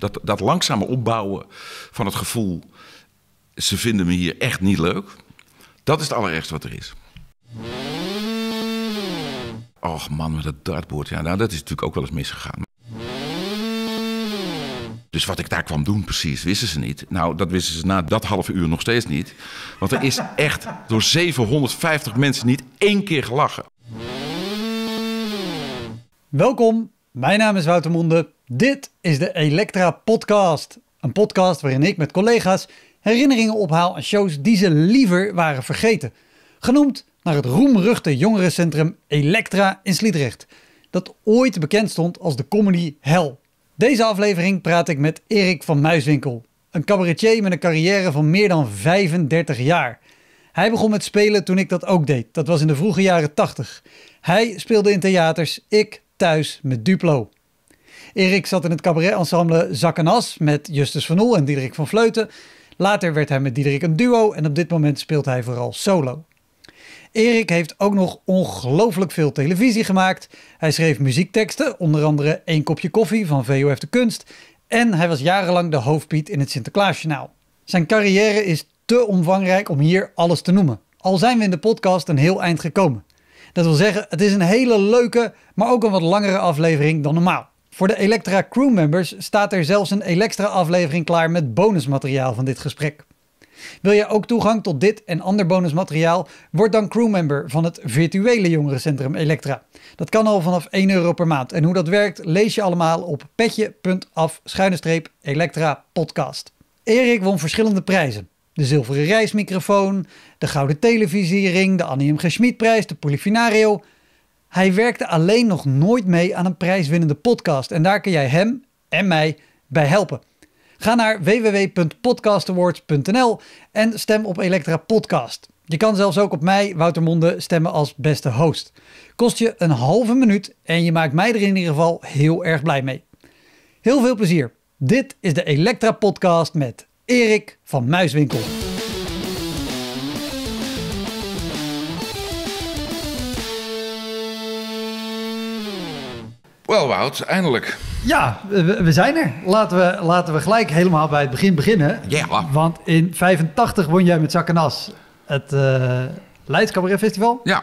Dat langzame opbouwen van het gevoel, ze vinden me hier echt niet leuk. Dat is het allerergste wat er is. Och man, met dat dartboard. Ja, nou, dat is natuurlijk ook wel eens misgegaan. Dus wat ik daar kwam doen precies, wisten ze niet. Nou, dat wisten ze na dat half uur nog steeds niet. Want er is echt door 750 mensen niet 1 keer gelachen. Welkom, mijn naam is Wouter Monde. Dit is de Elektra Podcast. Een podcast waarin ik met collega's herinneringen ophaal aan shows die ze liever waren vergeten. Genoemd naar het roemruchte jongerencentrum Elektra in Sliedrecht. Dat ooit bekend stond als de comedy hell. Deze aflevering praat ik met Erik van Muiswinkel. Een cabaretier met een carrière van meer dan 35 jaar. Hij begon met spelen toen ik dat ook deed. Dat was in de vroege jaren 80. Hij speelde in theaters, ik thuis met Duplo. Erik zat in het cabaret-ensemble Zak en As met Justus van Oel en Diederik van Vleuten. Later werd hij met Diederik een duo en op dit moment speelt hij vooral solo. Erik heeft ook nog ongelooflijk veel televisie gemaakt. Hij schreef muziekteksten, onder andere 1 kopje koffie van VOF de Kunst. En hij was jarenlang de hoofdpiet in het Sinterklaasjournaal. Zijn carrière is te omvangrijk om hier alles te noemen. Al zijn we in de podcast een heel eind gekomen. Dat wil zeggen, het is een hele leuke, maar ook een wat langere aflevering dan normaal. Voor de Elektra crewmembers staat er zelfs een Elektra aflevering klaar met bonusmateriaal van dit gesprek. Wil jij ook toegang tot dit en ander bonusmateriaal? Word dan crewmember van het virtuele jongerencentrum Elektra. Dat kan al vanaf €1 per maand. En hoe dat werkt lees je allemaal op petje.af/Elektra podcast. Erik won verschillende prijzen. De zilveren reismicrofoon, de gouden televisiering, de Annie M. G. Schmidprijs, de Polifinario. Hij werkte alleen nog nooit mee aan een prijswinnende podcast. En daar kun jij hem en mij bij helpen. Ga naar www.podcastawards.nl en stem op Elektra Podcast. Je kan zelfs ook op mij, Wouter Monde, stemmen als beste host. Kost je een halve minuut en je maakt mij er in ieder geval heel erg blij mee. Heel veel plezier. Dit is de Elektra Podcast met Erik van Muiswinkel. Wel Wout, eindelijk. Ja, we zijn er. Laten we gelijk helemaal bij het begin beginnen. Ja. Want in 85 won jij met Zak en As het Leids Cabaret Festival. Ja.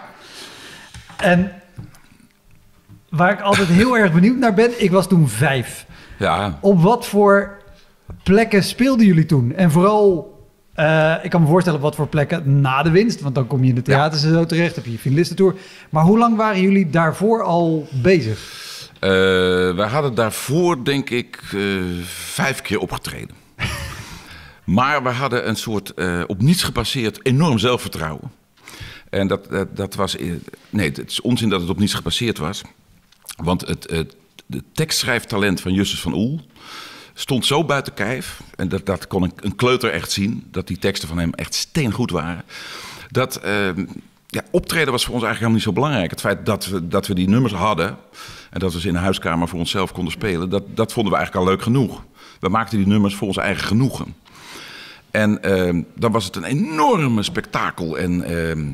En waar ik altijd heel erg benieuwd naar ben, ik was toen 5. Ja. Op wat voor plekken speelden jullie toen? En vooral, ik kan me voorstellen wat voor plekken na de winst. Want dan kom je in de theaters en zo terecht, heb je je finalistentour. Maar hoe lang waren jullie daarvoor al bezig? We hadden daarvoor, denk ik, 5 keer opgetreden. Maar we hadden een soort op niets gebaseerd enorm zelfvertrouwen. En dat was... Nee, het is onzin dat het op niets gebaseerd was. Want de tekstschrijftalent van Justus van Oel stond zo buiten kijf. En dat kon een kleuter echt zien. Dat die teksten van hem echt steengoed waren. Dat... optreden was voor ons eigenlijk helemaal niet zo belangrijk. Het feit dat we die nummers hadden en dat we ze in de huiskamer voor onszelf konden spelen, dat vonden we eigenlijk al leuk genoeg. We maakten die nummers voor ons eigen genoegen. En dan was het een enorme spektakel en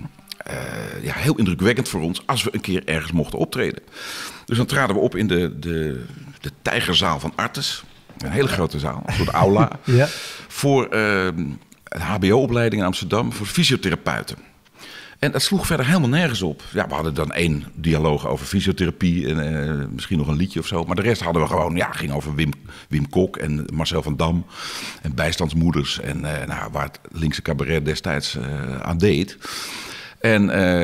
heel indrukwekkend voor ons als we een keer ergens mochten optreden. Dus dan traden we op in de Tijgerzaal van Artes. Een hele grote zaal, een soort aula. Ja. Voor een HBO-opleiding in Amsterdam voor fysiotherapeuten. En dat sloeg verder helemaal nergens op. Ja, we hadden dan 1 dialoog over fysiotherapie en misschien nog een liedje of zo. Maar de rest hadden we gewoon, ging over Wim Kok en Marcel van Dam en bijstandsmoeders. En waar het linkse cabaret destijds aan deed. En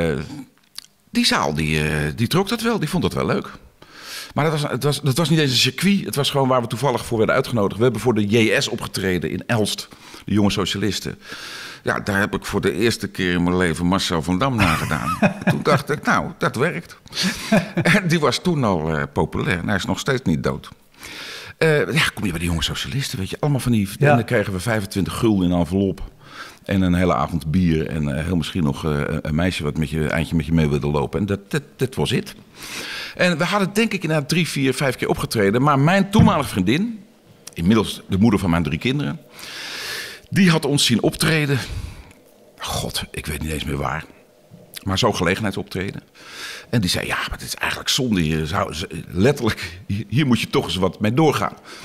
die zaal, die trok dat wel, die vond dat wel leuk. Maar dat was niet eens een circuit. Het was gewoon waar we toevallig voor werden uitgenodigd. We hebben voor de JS opgetreden in Elst, de Jonge Socialisten. Ja, daar heb ik voor de eerste keer in mijn leven Marcel van Dam nagedaan. Toen dacht ik, nou, dat werkt. En die was toen al populair. En hij is nog steeds niet dood. Kom je bij de Jonge Socialisten, weet je. Allemaal van die... Ja. En dan kregen we 25 gulden in een envelop. En een hele avond bier. En heel misschien nog een meisje wat eindje met je mee wilde lopen. En dat was het. En we hadden denk ik inderdaad 3, 4, 5 keer opgetreden. Maar mijn toenmalige vriendin, inmiddels de moeder van mijn 3 kinderen, die had ons zien optreden. God, ik weet niet eens meer waar. Maar zo'n gelegenheidsoptreden. En die zei, ja, maar het is eigenlijk zonde. Letterlijk, hier moet je toch eens wat mee doorgaan.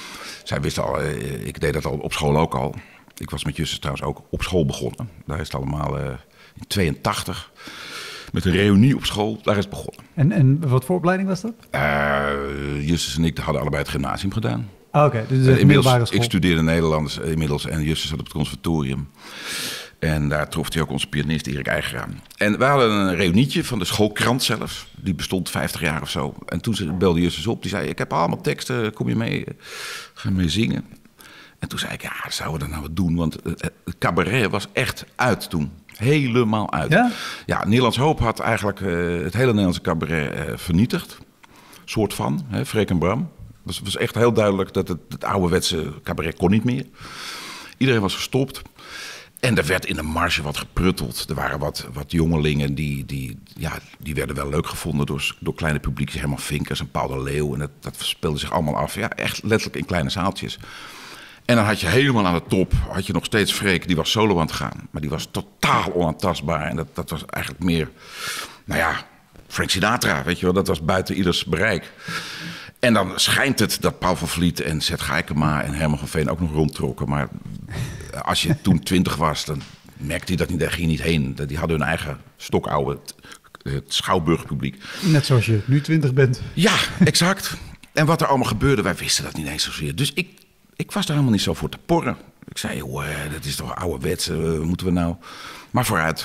Zij wisten al, ik deed dat al op school ook al. Ik was met Justus trouwens ook op school begonnen. Daar is het allemaal in 82. Met een reunie op school, daar is het begonnen. En wat voor opleiding was dat? Justus en ik hadden allebei het gymnasium gedaan. Oké, dus een middelbare school. Ik studeerde Nederlands inmiddels en Justus zat op het conservatorium. En daar trof hij ook onze pianist Erik Eigeraan. En we hadden een reunietje van de schoolkrant zelfs. Die bestond 50 jaar of zo. En toen belde Justus op. Die zei, ik heb allemaal teksten, kom je mee? Ga je mee zingen? En toen zei ik, ja, zouden we dat nou wat doen? Want het cabaret was echt uit toen. Helemaal uit. Ja? Ja, Nederlands Hoop had eigenlijk het hele Nederlandse cabaret vernietigd. Soort van, Freek en Bram. Het was echt heel duidelijk dat het ouderwetse cabaret kon niet meer. Iedereen was gestopt. En er werd in de marge wat geprutteld. Er waren wat jongelingen die werden wel leuk gevonden door kleine publiekjes. Herman Vinkers en Paul de Leeuw. En dat speelde zich allemaal af. Ja, echt letterlijk in kleine zaaltjes. En dan had je helemaal aan de top, had je nog steeds Freek, die was solo aan het gaan. Maar die was totaal onaantastbaar. En dat was eigenlijk meer, Frank Sinatra, weet je wel. Dat was buiten ieders bereik. En dan schijnt het dat Paul van Vliet en Zet Gaikema en Herman van Veen ook nog rondtrokken. Maar als je toen 20 was, dan merkte je dat niet, daar ging je niet heen. Die hadden hun eigen stokoude het Schouwburgpubliek. Net zoals je nu 20 bent. Ja, exact. En wat er allemaal gebeurde, wij wisten dat niet eens zozeer. Dus ik was daar helemaal niet zo voor te porren. Ik zei, joh, dat is toch ouderwets, moeten we nou... Maar vooruit.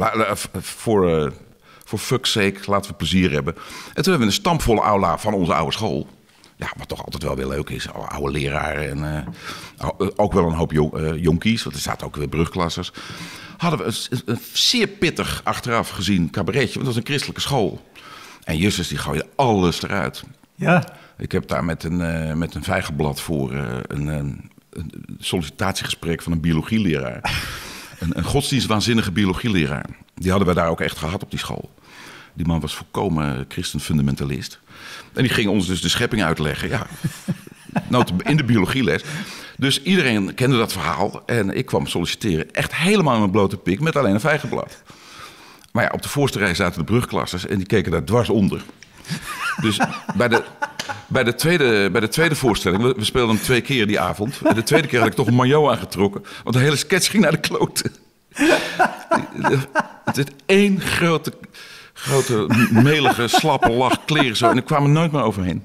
Voor fuck's sake, laten we plezier hebben. En toen hebben we een stampvolle aula van onze oude school. Ja, wat toch altijd wel weer leuk is. Oude leraren en ook wel een hoop jonkies. Want er zaten ook weer brugklassers. Hadden we een zeer pittig achteraf gezien cabaretje. Want dat was een christelijke school. En Justus die gooide alles eruit. Ja. Ik heb daar met een vijgenblad voor een sollicitatiegesprek van een biologieleraar. Een godsdienstwaanzinnige biologieleraar. Die hadden we daar ook echt gehad op die school. Die man was volkomen christenfundamentalist. En die ging ons dus de schepping uitleggen. Ja, in de biologieles. Dus iedereen kende dat verhaal. En ik kwam solliciteren echt helemaal in mijn blote pik met alleen een vijgenblad. Maar ja, op de voorste rij zaten de brugklassers en die keken daar dwars onder. Dus bij de tweede voorstelling, we speelden hem 2 keer die avond. En de tweede keer had ik toch een maillot aangetrokken. Want de hele sketch ging naar de kloten. Het is één grote melige, slappe lach, kleren zo. En ik kwam er nooit meer overheen.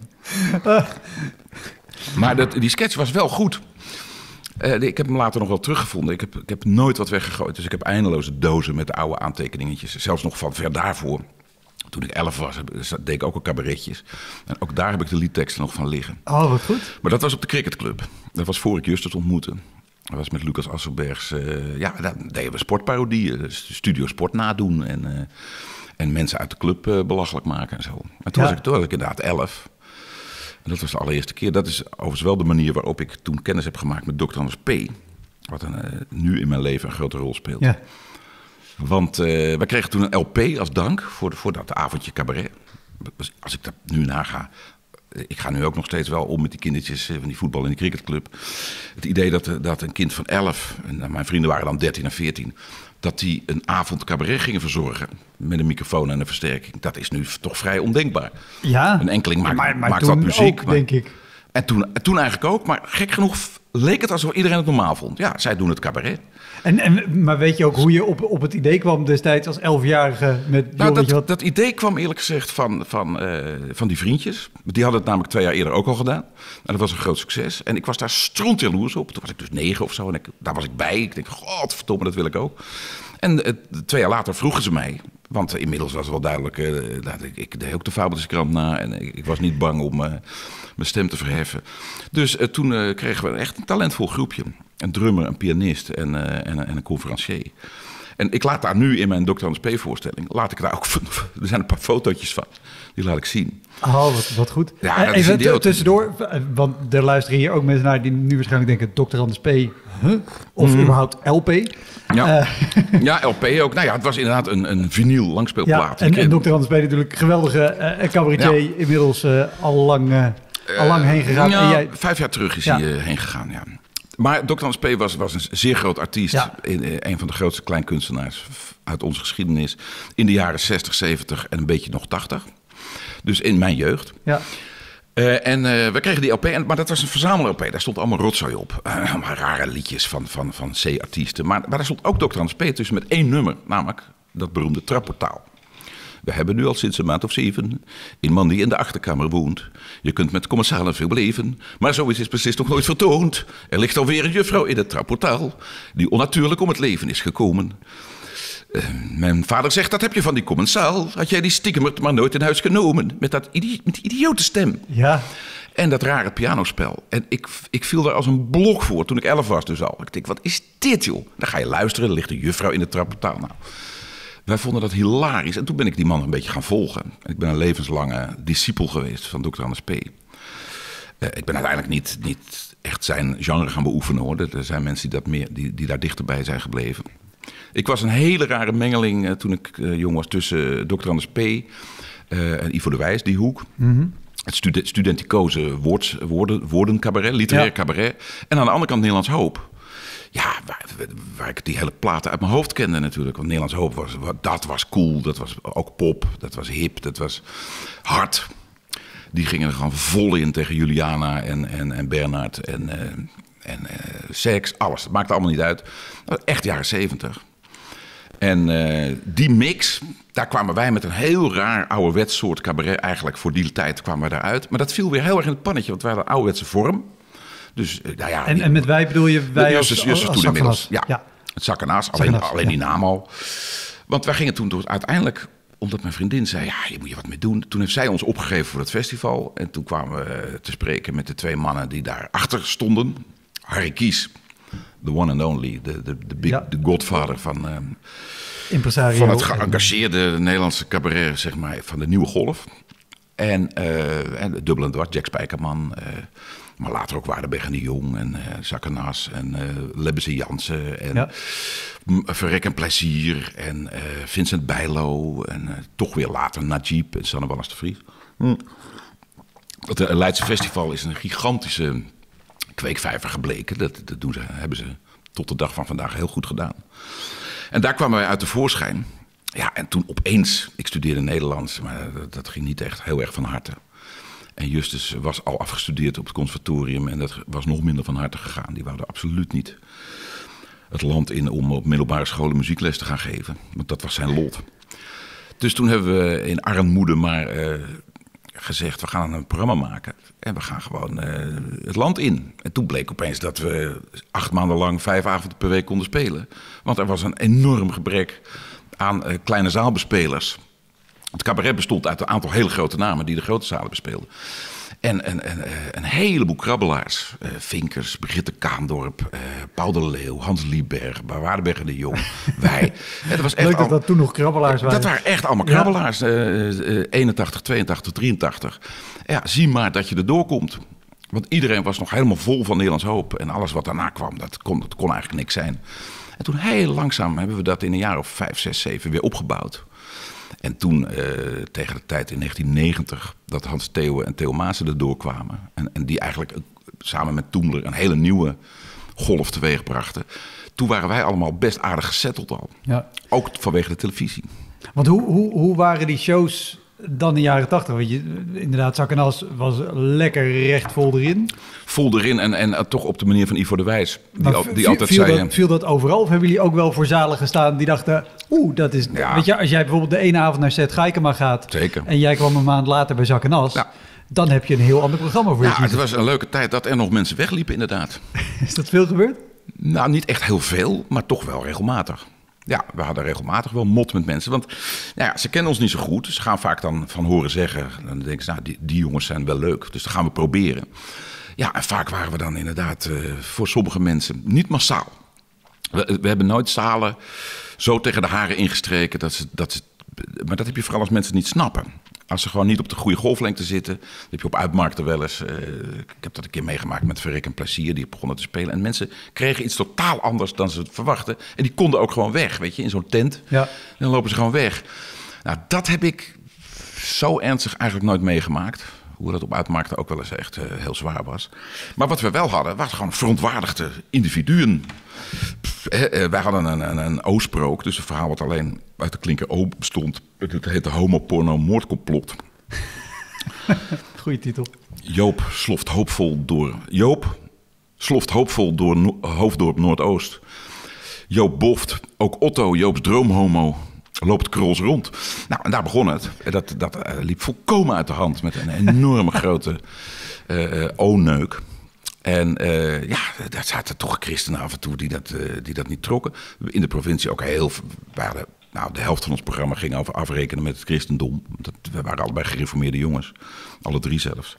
Maar die sketch was wel goed. Ik heb hem later nog wel teruggevonden. Ik heb nooit wat weggegooid. Dus ik heb eindeloze dozen met de oude aantekeningetjes. Zelfs nog van ver daarvoor. Toen ik 11 was, deed ik ook al cabaretjes. En ook daar heb ik de liedteksten nog van liggen. Oh, wat goed. Maar dat was op de cricketclub. Dat was voor ik Justus ontmoette. Dat was met Lucas Asselbergs. Daar deden we sportparodieën. Studio Sport nadoen. En mensen uit de club belachelijk maken en zo. En toen was ik inderdaad 11. En dat was de allereerste keer. Dat is overigens wel de manier waarop ik toen kennis heb gemaakt met Dr. Anders P. Wat nu in mijn leven een grote rol speelt. Ja. Want wij kregen toen een LP als dank voor dat avondje cabaret. Als ik dat nu naga... Ik ga nu ook nog steeds wel om met die kindertjes van die voetbal- en die cricketclub. Het idee dat een kind van 11, en mijn vrienden waren dan 13 en 14... dat die een avond cabaret gingen verzorgen met een microfoon en een versterking. Dat is nu toch vrij ondenkbaar. Ja, een enkeling maakt toen wat muziek. Ook, denk ik. En toen eigenlijk ook. Maar gek genoeg leek het alsof iedereen het normaal vond. Ja, zij doen het cabaret. Maar weet je ook hoe je op het idee kwam destijds als 11-jarige? Dat idee kwam eerlijk gezegd van die vriendjes. Die hadden het namelijk 2 jaar eerder ook al gedaan. En dat was een groot succes. En ik was daar strontjaloers op. Toen was ik dus 9 of zo. En daar was ik bij. Ik denk, godverdomme, dat wil ik ook. En 2 jaar later vroegen ze mij. Want inmiddels was het wel duidelijk. Ik deed ook de Fabeltjeskrant na. En ik was niet bang om mijn stem te verheffen. Dus toen kregen we echt een talentvol groepje. Een drummer, een pianist en een conferencier. En ik laat daar nu in mijn Dr. Anders P. voorstelling... laat ik daar ook... Er zijn een paar fotootjes van. Die laat ik zien. Oh, wat goed. Ja, dat even tussendoor, want er luisteren hier ook mensen naar... die nu waarschijnlijk denken, Dr. Anders P. Of überhaupt LP. Ja. Ja, LP ook. Nou ja, het was inderdaad een vinyl langspeelplaat. Ja, en Dr. Anders P. natuurlijk geweldige cabaretier. Ja. Inmiddels al lang heen gegaan. Ja, en jij... 5 jaar terug is hij heen gegaan, ja. Maar Dr. Anders P. was een zeer groot artiest. Ja. Een van de grootste kleinkunstenaars uit onze geschiedenis. In de jaren 60, 70 en een beetje nog 80. Dus in mijn jeugd. Ja. We kregen die LP, maar dat was een verzamel-LP. Daar stond allemaal rotzooi op. Allemaal rare liedjes van C-artiesten. Maar daar stond ook Dr. Anders P. tussen met 1 nummer. Namelijk dat beroemde Trapportaal. We hebben nu al sinds een maand of 7 een man die in de achterkamer woont. Je kunt met commensalen veel beleven, maar zoiets is precies nog nooit vertoond. Er ligt alweer een juffrouw in het trapportaal die onnatuurlijk om het leven is gekomen. Mijn vader zegt, dat heb je van die commensaal. Had jij die stiekemert maar nooit in huis genomen. Met die idiote stem. Ja. En dat rare pianospel. En ik viel daar als een blok voor toen ik 11 was dus al. Ik denk, wat is dit joh? Dan ga je luisteren, er ligt een juffrouw in het trapportaal. Nou, wij vonden dat hilarisch. En toen ben ik die man een beetje gaan volgen. Ik ben een levenslange discipel geweest van Dr. Anders P. Ik ben uiteindelijk niet echt zijn genre gaan beoefenen hoor. Er zijn mensen die daar dichterbij zijn gebleven. Ik was een hele rare mengeling toen ik jong was tussen Dr. Anders P. En Ivo de Wijs, die hoek. Mm-hmm. Het studenticoze woordencabaret, literair cabaret. En aan de andere kant Nederlands Hoop. Ja, waar ik die hele platen uit mijn hoofd kende natuurlijk. Want Nederlands Hoop was cool, dat was ook pop, dat was hip, dat was hard. Die gingen er gewoon vol in tegen Juliana en Bernhard en seks, alles. Dat maakte allemaal niet uit. Echt jaren 70. En die mix, daar kwamen wij met een heel raar ouderwets soort cabaret. Eigenlijk voor die tijd kwamen we daaruit. Maar dat viel weer heel erg in het pannetje, want wij hadden een ouderwetse vorm. Dus, nou ja, en met wij bedoel je wij als toen inmiddels. Ja. Het Zak en As, alleen die naam al. Want wij gingen toen uiteindelijk, omdat mijn vriendin zei, ja, hier moet je wat mee doen. Toen heeft zij ons opgegeven voor het festival. En toen kwamen we te spreken met de 2 mannen die daarachter stonden. Harry Kies, the one and only, de godfather van het geëngageerde Nederlandse cabaret, zeg maar, van de nieuwe golf. En Dubbel en Dwars, Jack Spijkerman, maar later ook Waardenberg en de Jong en Zak en As en Lebbese Jansen en Verrek en Plezier en Vincent Bijlo en toch weer later Najib en Sanne Wallis de Vries. Het Leidse Festival is een gigantische kweekvijver gebleken. Dat hebben ze tot de dag van vandaag heel goed gedaan. En daar kwamen wij uit tevoorschijn. Ja, en toen opeens, ik studeerde Nederlands, maar dat ging niet echt heel erg van harte. En Justus was al afgestudeerd op het conservatorium en dat was nog minder van harte gegaan. Die wouden absoluut niet het land in om op middelbare scholen muziekles te gaan geven. Want dat was zijn lot. Dus toen hebben we in armoede maar gezegd, we gaan een programma maken. En we gaan gewoon het land in. En toen bleek opeens dat we 8 maanden lang 5 avonden per week konden spelen. Want er was een enorm gebrek aan kleine zaalbespelers. Het cabaret bestond uit een aantal hele grote namen die de grote zalen bespeelden. En een heleboel krabbelaars. Vinkers, Brigitte Kaandorp, Paul de Leeuw, Hans Lieberg, Waardenberg en de Jong. Wij. Dat was echt leuk dat toen nog krabbelaars waren. Dat waren echt allemaal krabbelaars. 81, 82, 83. Ja, zie maar dat je erdoor komt. Want iedereen was nog helemaal vol van Nederlands Hoop. En alles wat daarna kwam, dat kon eigenlijk niks zijn. En toen heel langzaam hebben we dat in een jaar of 5, 6, 7 weer opgebouwd. En toen, tegen de tijd in 1990, dat Hans Theo en Theo Maassen erdoor kwamen. En die eigenlijk samen met Toemler een hele nieuwe golf teweeg brachten. Toen waren wij allemaal best aardig gesetteld al. Ja. Ook vanwege de televisie. Want hoe waren die shows dan in de jaren 80? Want inderdaad, Zak en As was lekker recht vol erin. Vol erin en toch op de manier van Ivo de Wijs. Die altijd zei... Viel dat overal? Of hebben jullie ook wel voor zalen gestaan die dachten... dat is... Ja. Weet je, als jij bijvoorbeeld de ene avond naar Seth Geikema gaat... Zeker. En jij kwam een maand later bij Zak en As... Ja. Dan heb je een heel ander programma voor je. Ja, het was een leuke tijd dat er nog mensen wegliepen inderdaad. Is dat veel gebeurd? Nou, niet echt heel veel, maar toch wel regelmatig. Ja, we hadden regelmatig wel mot met mensen. Want ze kennen ons niet zo goed. Ze gaan vaak dan van horen zeggen. Dan denken ze, die jongens zijn wel leuk. Dus dat gaan we proberen. Ja, en vaak waren we dan inderdaad voor sommige mensen niet massaal. We hebben nooit zalen zo tegen de haren ingestreken. Maar dat heb je vooral als mensen het niet snappen. Als ze gewoon niet op de goede golflengte zitten. Dat heb je op uitmarkten wel eens. Ik heb dat een keer meegemaakt met Verrek en Plezier. Die begonnen te spelen. En mensen kregen iets totaal anders dan ze verwachten. En die konden ook gewoon weg, weet je, in zo'n tent. Ja. En dan lopen ze gewoon weg. Nou, dat heb ik zo ernstig eigenlijk nooit meegemaakt. Hoe dat op uitmarkten ook wel eens echt heel zwaar was. Maar wat we wel hadden, was gewoon verontwaardigde individuen. Wij hadden een O-sprook, dus een verhaal wat alleen uit de klinker O bestond. Het heette homoporno moordcomplot. Goeie titel. Joop sloft hoopvol door Hoofddorp Noordoost. Joop boft, ook Otto, Joops droomhomo, loopt krols rond. Nou, en daar begon het. Dat liep volkomen uit de hand met een enorme grote O-neuk. En daar zaten toch christenen af en toe die dat niet trokken. In de provincie ook de helft van ons programma ging over afrekenen met het christendom. We waren allebei gereformeerde jongens. Alle drie zelfs.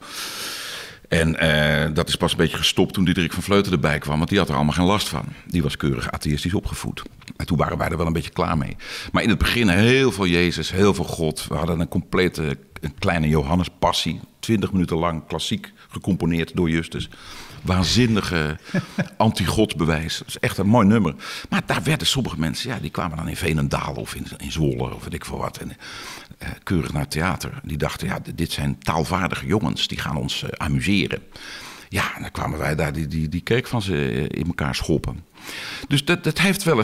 En dat is pas een beetje gestopt toen Diederik van Vleuten erbij kwam. Want die had er allemaal geen last van. Die was keurig atheïstisch opgevoed. En toen waren wij er wel een beetje klaar mee. Maar in het begin heel veel Jezus, heel veel God. We hadden een kleine Johannes Passie. 20 minuten lang, klassiek gecomponeerd door Justus. Waanzinnige anti-godsbewijs. Dat is echt een mooi nummer. Maar daar werden sommige mensen, die kwamen dan in Veenendaal of in Zwolle of weet ik veel wat. En keurig naar het theater. Die dachten, dit zijn taalvaardige jongens, die gaan ons amuseren. Ja, en dan kwamen wij daar die kerk van ze in elkaar schoppen. Dus dat heeft wel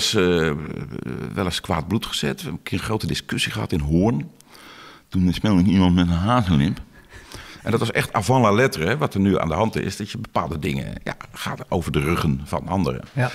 eens kwaad bloed gezet. We hebben een keer een grote discussie gehad in Hoorn. Toen speelde iemand met een hazenlimp. En dat was echt avant la lettre, hè, wat er nu aan de hand is. Dat je bepaalde dingen gaat over de ruggen van anderen. Ja.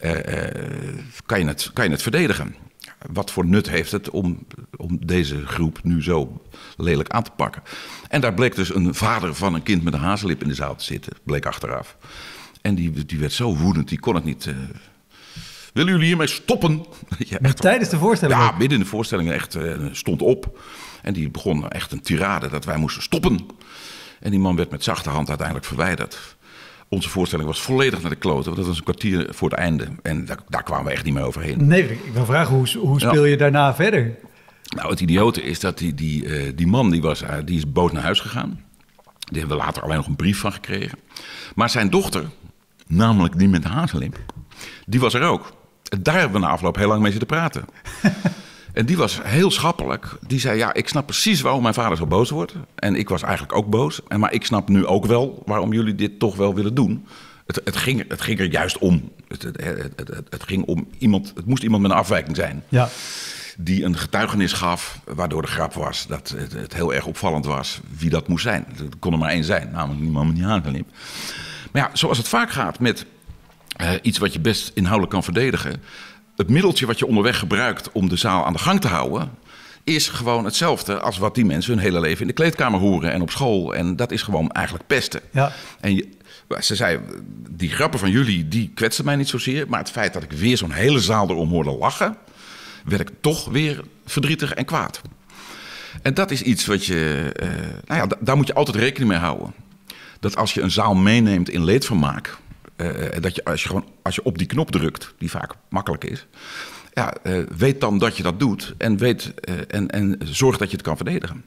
Kan je het verdedigen? Wat voor nut heeft het om deze groep nu zo lelijk aan te pakken? En daar bleek dus een vader van een kind met een hazenlip in de zaal te zitten. Bleek achteraf. En die werd zo woedend, die kon het niet. Willen jullie hiermee stoppen? Tijdens de voorstelling? Ja, midden in de voorstelling echt stond op. En die begon echt een tirade dat wij moesten stoppen. En die man werd met zachte hand uiteindelijk verwijderd. Onze voorstelling was volledig naar de kloten. Want dat was een kwartier voor het einde. En daar kwamen we echt niet meer overheen. Nee, ik wil vragen, hoe speel je daarna verder? Nou, het idiote is dat die man die is boos naar huis gegaan. Die hebben we later alleen nog een brief van gekregen. Maar zijn dochter, namelijk die met de hazenlimp, die was er ook. En daar hebben we na afloop heel lang mee zitten praten. En die was heel schappelijk. Die zei, ik snap precies waarom mijn vader zo boos wordt. En ik was eigenlijk ook boos. Maar ik snap nu ook wel waarom jullie dit toch wel willen doen. Het ging er juist om. Het ging om iemand. Het moest iemand met een afwijking zijn. Ja. Die een getuigenis gaf, waardoor de grap was dat het heel erg opvallend was wie dat moest zijn. Er kon er maar één zijn, namelijk die man met die hazenlimp. Maar zoals het vaak gaat met iets wat je best inhoudelijk kan verdedigen. Het middeltje wat je onderweg gebruikt om de zaal aan de gang te houden, is gewoon hetzelfde als wat die mensen hun hele leven in de kleedkamer horen en op school. En dat is gewoon eigenlijk pesten. Ja. En ze zei, die grappen van jullie, die kwetsten mij niet zozeer. Maar het feit dat ik weer zo'n hele zaal erom hoorde lachen, werd ik toch weer verdrietig en kwaad. En dat is iets wat je, daar moet je altijd rekening mee houden. Dat als je een zaal meeneemt in leedvermaak, dat je als je op die knop drukt, die vaak makkelijk is, weet dan dat je dat doet en zorg dat je het kan verdedigen.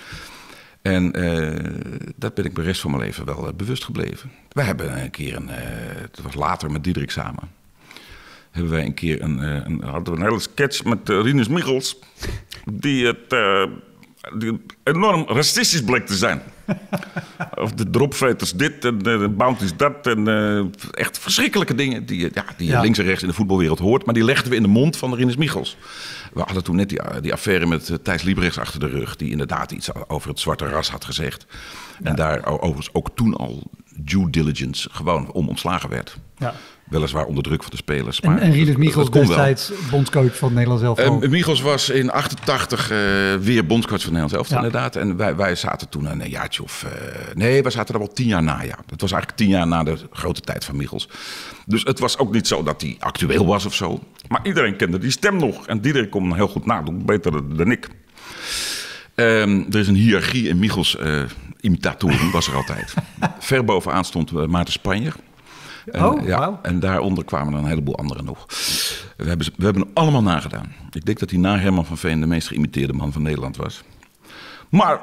En dat ben ik de rest van mijn leven wel bewust gebleven. Wij hebben een keer het was later met Diederik samen, hebben wij een keer hadden we een hele sketch met Rinus Michels, die enorm racistisch bleek te zijn. Of de dropveters dit en de bounties dat. En echt verschrikkelijke dingen die je links en rechts in de voetbalwereld hoort. Maar die legden we in de mond van Rinus Michels. We hadden toen net die affaire met Thijs Liebrechts achter de rug. Die inderdaad iets over het zwarte ras had gezegd. Ja. En daar overigens ook toen al due diligence gewoon om ontslagen werd. Ja. Weliswaar onder druk van de spelers. Maar en Rinus Michels destijds bondscoach van het Nederlands elftal. Michels was in 88 weer bondscoach van het Nederlands elftal, inderdaad. En wij zaten toen een jaartje of... wij zaten er wel 10 jaar na, ja. Het was eigenlijk 10 jaar na de grote tijd van Michels. Dus het was ook niet zo dat hij actueel was of zo. Maar iedereen kende die stem nog. En Diederik kon hem heel goed nadoen, beter dan ik. Er is een hiërarchie in Michels imitatoren, was er altijd. Ver bovenaan stond Maarten Spanjer. Wow. En daaronder kwamen er een heleboel anderen nog. We hebben allemaal nagedaan. Ik denk dat hij na Herman van Veen de meest geïmiteerde man van Nederland was. Maar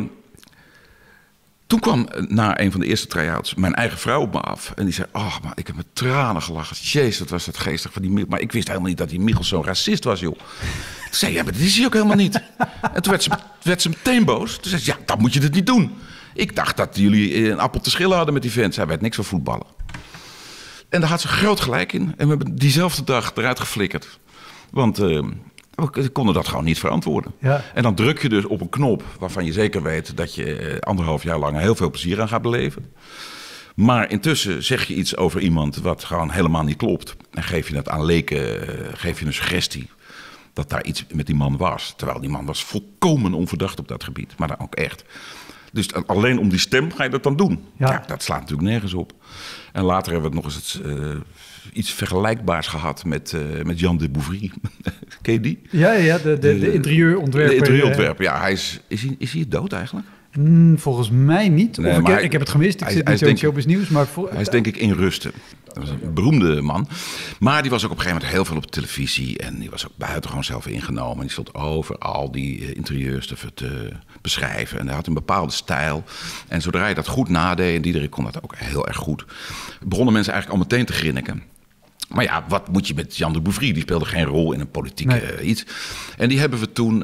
toen kwam na een van de eerste try-outs mijn eigen vrouw op me af. En die zei, maar ik heb met tranen gelachen. Jezus, wat was dat geestig van die Michels. Maar ik wist helemaal niet dat die Michels zo'n racist was, joh. Toen zei maar dat is hij ook helemaal niet. En toen werd ze meteen boos. Toen zei ze, dat moet je dit niet doen. Ik dacht dat jullie een appel te schillen hadden met die vent. Hij werd niks van voetballen. En daar had ze groot gelijk in. En we hebben diezelfde dag eruit geflikkerd. Want we konden dat gewoon niet verantwoorden. Ja. En dan druk je dus op een knop waarvan je zeker weet dat je 1,5 jaar lang heel veel plezier aan gaat beleven. Maar intussen zeg je iets over iemand wat gewoon helemaal niet klopt. En geef je het aan leken, geef je een suggestie dat daar iets met die man was. Terwijl die man was volkomen onverdacht op dat gebied. Maar dan ook echt. Dus alleen om die stem ga je dat dan doen. Ja, dat slaat natuurlijk nergens op. En later hebben we nog eens iets vergelijkbaars gehad met Jan de Bouvry. Ken je die? Ja, de interieurontwerper. De interieurontwerper, ja. Is hij dood eigenlijk? Volgens mij niet. Nee, ik heb het gemist. Ik zit niet zo in Showbiz Nieuws. Maar hij is denk ik in rusten. Dat was een beroemde man. Maar die was ook op een gegeven moment heel veel op de televisie. En die was ook buitengewoon zelf ingenomen. En die stond over al die interieurs te beschrijven. En hij had een bepaalde stijl. En zodra je dat goed nadeed, en Diederik kon dat ook heel erg goed, begonnen mensen eigenlijk al meteen te grinniken. Maar ja, wat moet je met Jan de Bouvry? Die speelde geen rol in een politieke iets. En die hebben we toen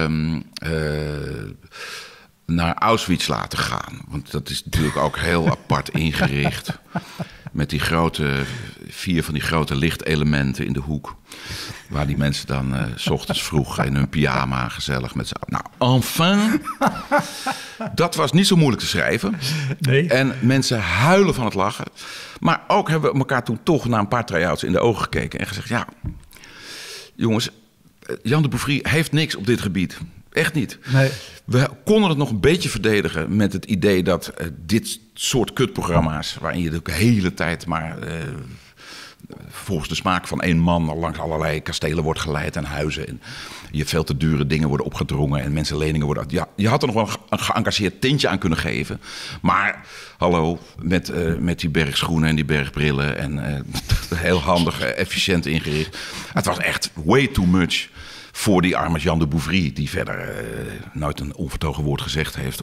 naar Auschwitz laten gaan. Want dat is natuurlijk ook heel apart ingericht. Met die 4 van die grote lichtelementen in de hoek. Waar die mensen dan 's ochtends vroeg in hun pyjama gezellig met z'n allen. Nou, enfin. Dat was niet zo moeilijk te schrijven. Nee. En mensen huilen van het lachen. Maar ook hebben we elkaar toen toch na een paar try-outs in de ogen gekeken. En gezegd, ja, jongens, Jan de Bouvry heeft niks op dit gebied. Echt niet. Nee. We konden het nog een beetje verdedigen met het idee dat dit soort kutprogramma's, waarin je de hele tijd maar volgens de smaak van één man langs allerlei kastelen wordt geleid en huizen. En je veel te dure dingen worden opgedrongen en mensen leningen worden. Ja, je had er nog wel een geëngageerd tintje aan kunnen geven. Maar hallo, met die bergschoenen en die bergbrillen en heel handig, efficiënt ingericht. Het was echt way too much voor die arme Jan de Bouvry, die verder nooit een onvertogen woord gezegd heeft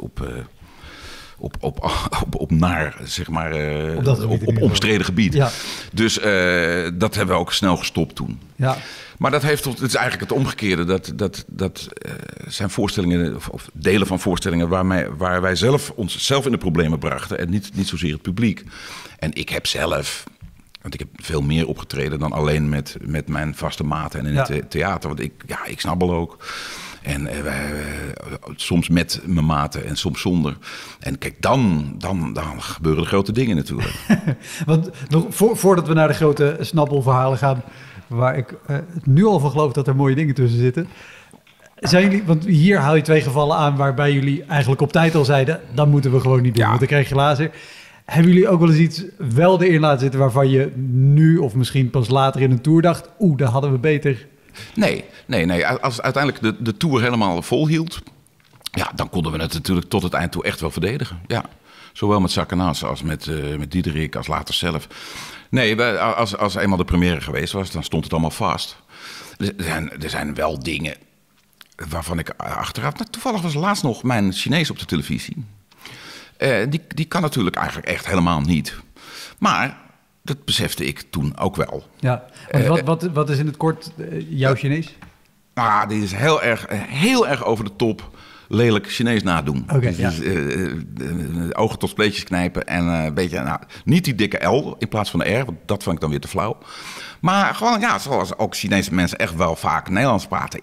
op naar, zeg maar, op omstreden gebied. Ja. Dus dat hebben we ook snel gestopt toen. Ja. Maar het is eigenlijk het omgekeerde. Dat zijn voorstellingen, of delen van voorstellingen waar wij onszelf in de problemen brachten en niet zozeer het publiek. En ik heb zelf, want ik heb veel meer opgetreden dan alleen met mijn vaste maten en in het theater. Want ik snabbel ook. En soms met mijn maten en soms zonder. En kijk, dan gebeuren de grote dingen natuurlijk. Want nog voordat we naar de grote snabbelverhalen gaan, waar ik nu al van geloof dat er mooie dingen tussen zitten. Zijn jullie, want hier haal je 2 gevallen aan waarbij jullie eigenlijk op tijd al zeiden, dat moeten we gewoon niet doen, want dan krijg je lazer. Hebben jullie ook wel eens iets wel erin laten zitten waarvan je nu of misschien pas later in een tour dacht, dat hadden we beter? Nee. Als uiteindelijk de tour helemaal volhield, ja, dan konden we het natuurlijk tot het eind toe echt wel verdedigen. Ja, zowel met Sakkenas als met Diederik, als later zelf. Nee, als eenmaal de première geweest was, dan stond het allemaal vast. Er zijn wel dingen waarvan ik achteraf... Toevallig was laatst nog mijn Chinees op de televisie. Die kan natuurlijk eigenlijk echt helemaal niet. Maar dat besefte ik toen ook wel. Ja, wat is in het kort jouw Chinees? Die is heel erg over de top lelijk Chinees nadoen. Okay, dus, ogen tot spleetjes knijpen en een beetje... niet die dikke L in plaats van de R, want dat vond ik dan weer te flauw. Maar gewoon, zoals ook Chinese mensen echt wel vaak Nederlands praten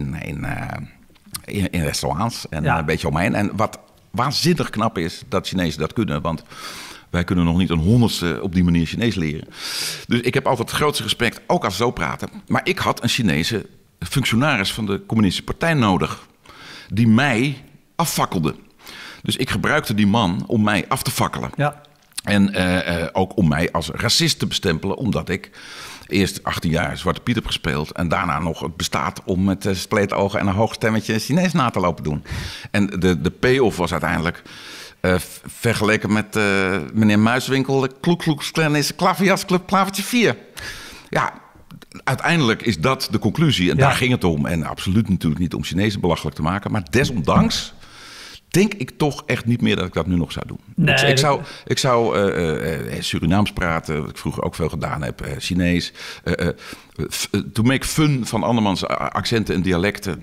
in restaurants en een beetje omheen. En wat waanzinnig knap is dat Chinezen dat kunnen, want wij kunnen nog niet een 100ste op die manier Chinees leren. Dus ik heb altijd het grootste respect, ook als ze zo praten. Maar ik had een Chinese functionaris van de Communistische Partij nodig, die mij affakkelde. Dus ik gebruikte die man om mij af te fakkelen. Ja. En ook om mij als racist te bestempelen, omdat ik eerst 18 jaar Zwarte Piet heb gespeeld en daarna nog het bestaat om met spleetogen en een hoog stemmetje Chinees na te lopen doen. En de payoff was uiteindelijk vergeleken met meneer Muiswinkel, de Ku Klux Klan is Klaverjasclub Klavertje 4. Ja, uiteindelijk is dat de conclusie en daar ging het om. En absoluut natuurlijk niet om Chinezen belachelijk te maken, maar desondanks denk ik toch echt niet meer dat ik dat nu nog zou doen. Nee, ik zou Surinaams praten, wat ik vroeger ook veel gedaan heb, Chinees. To make fun van andermans accenten en dialecten.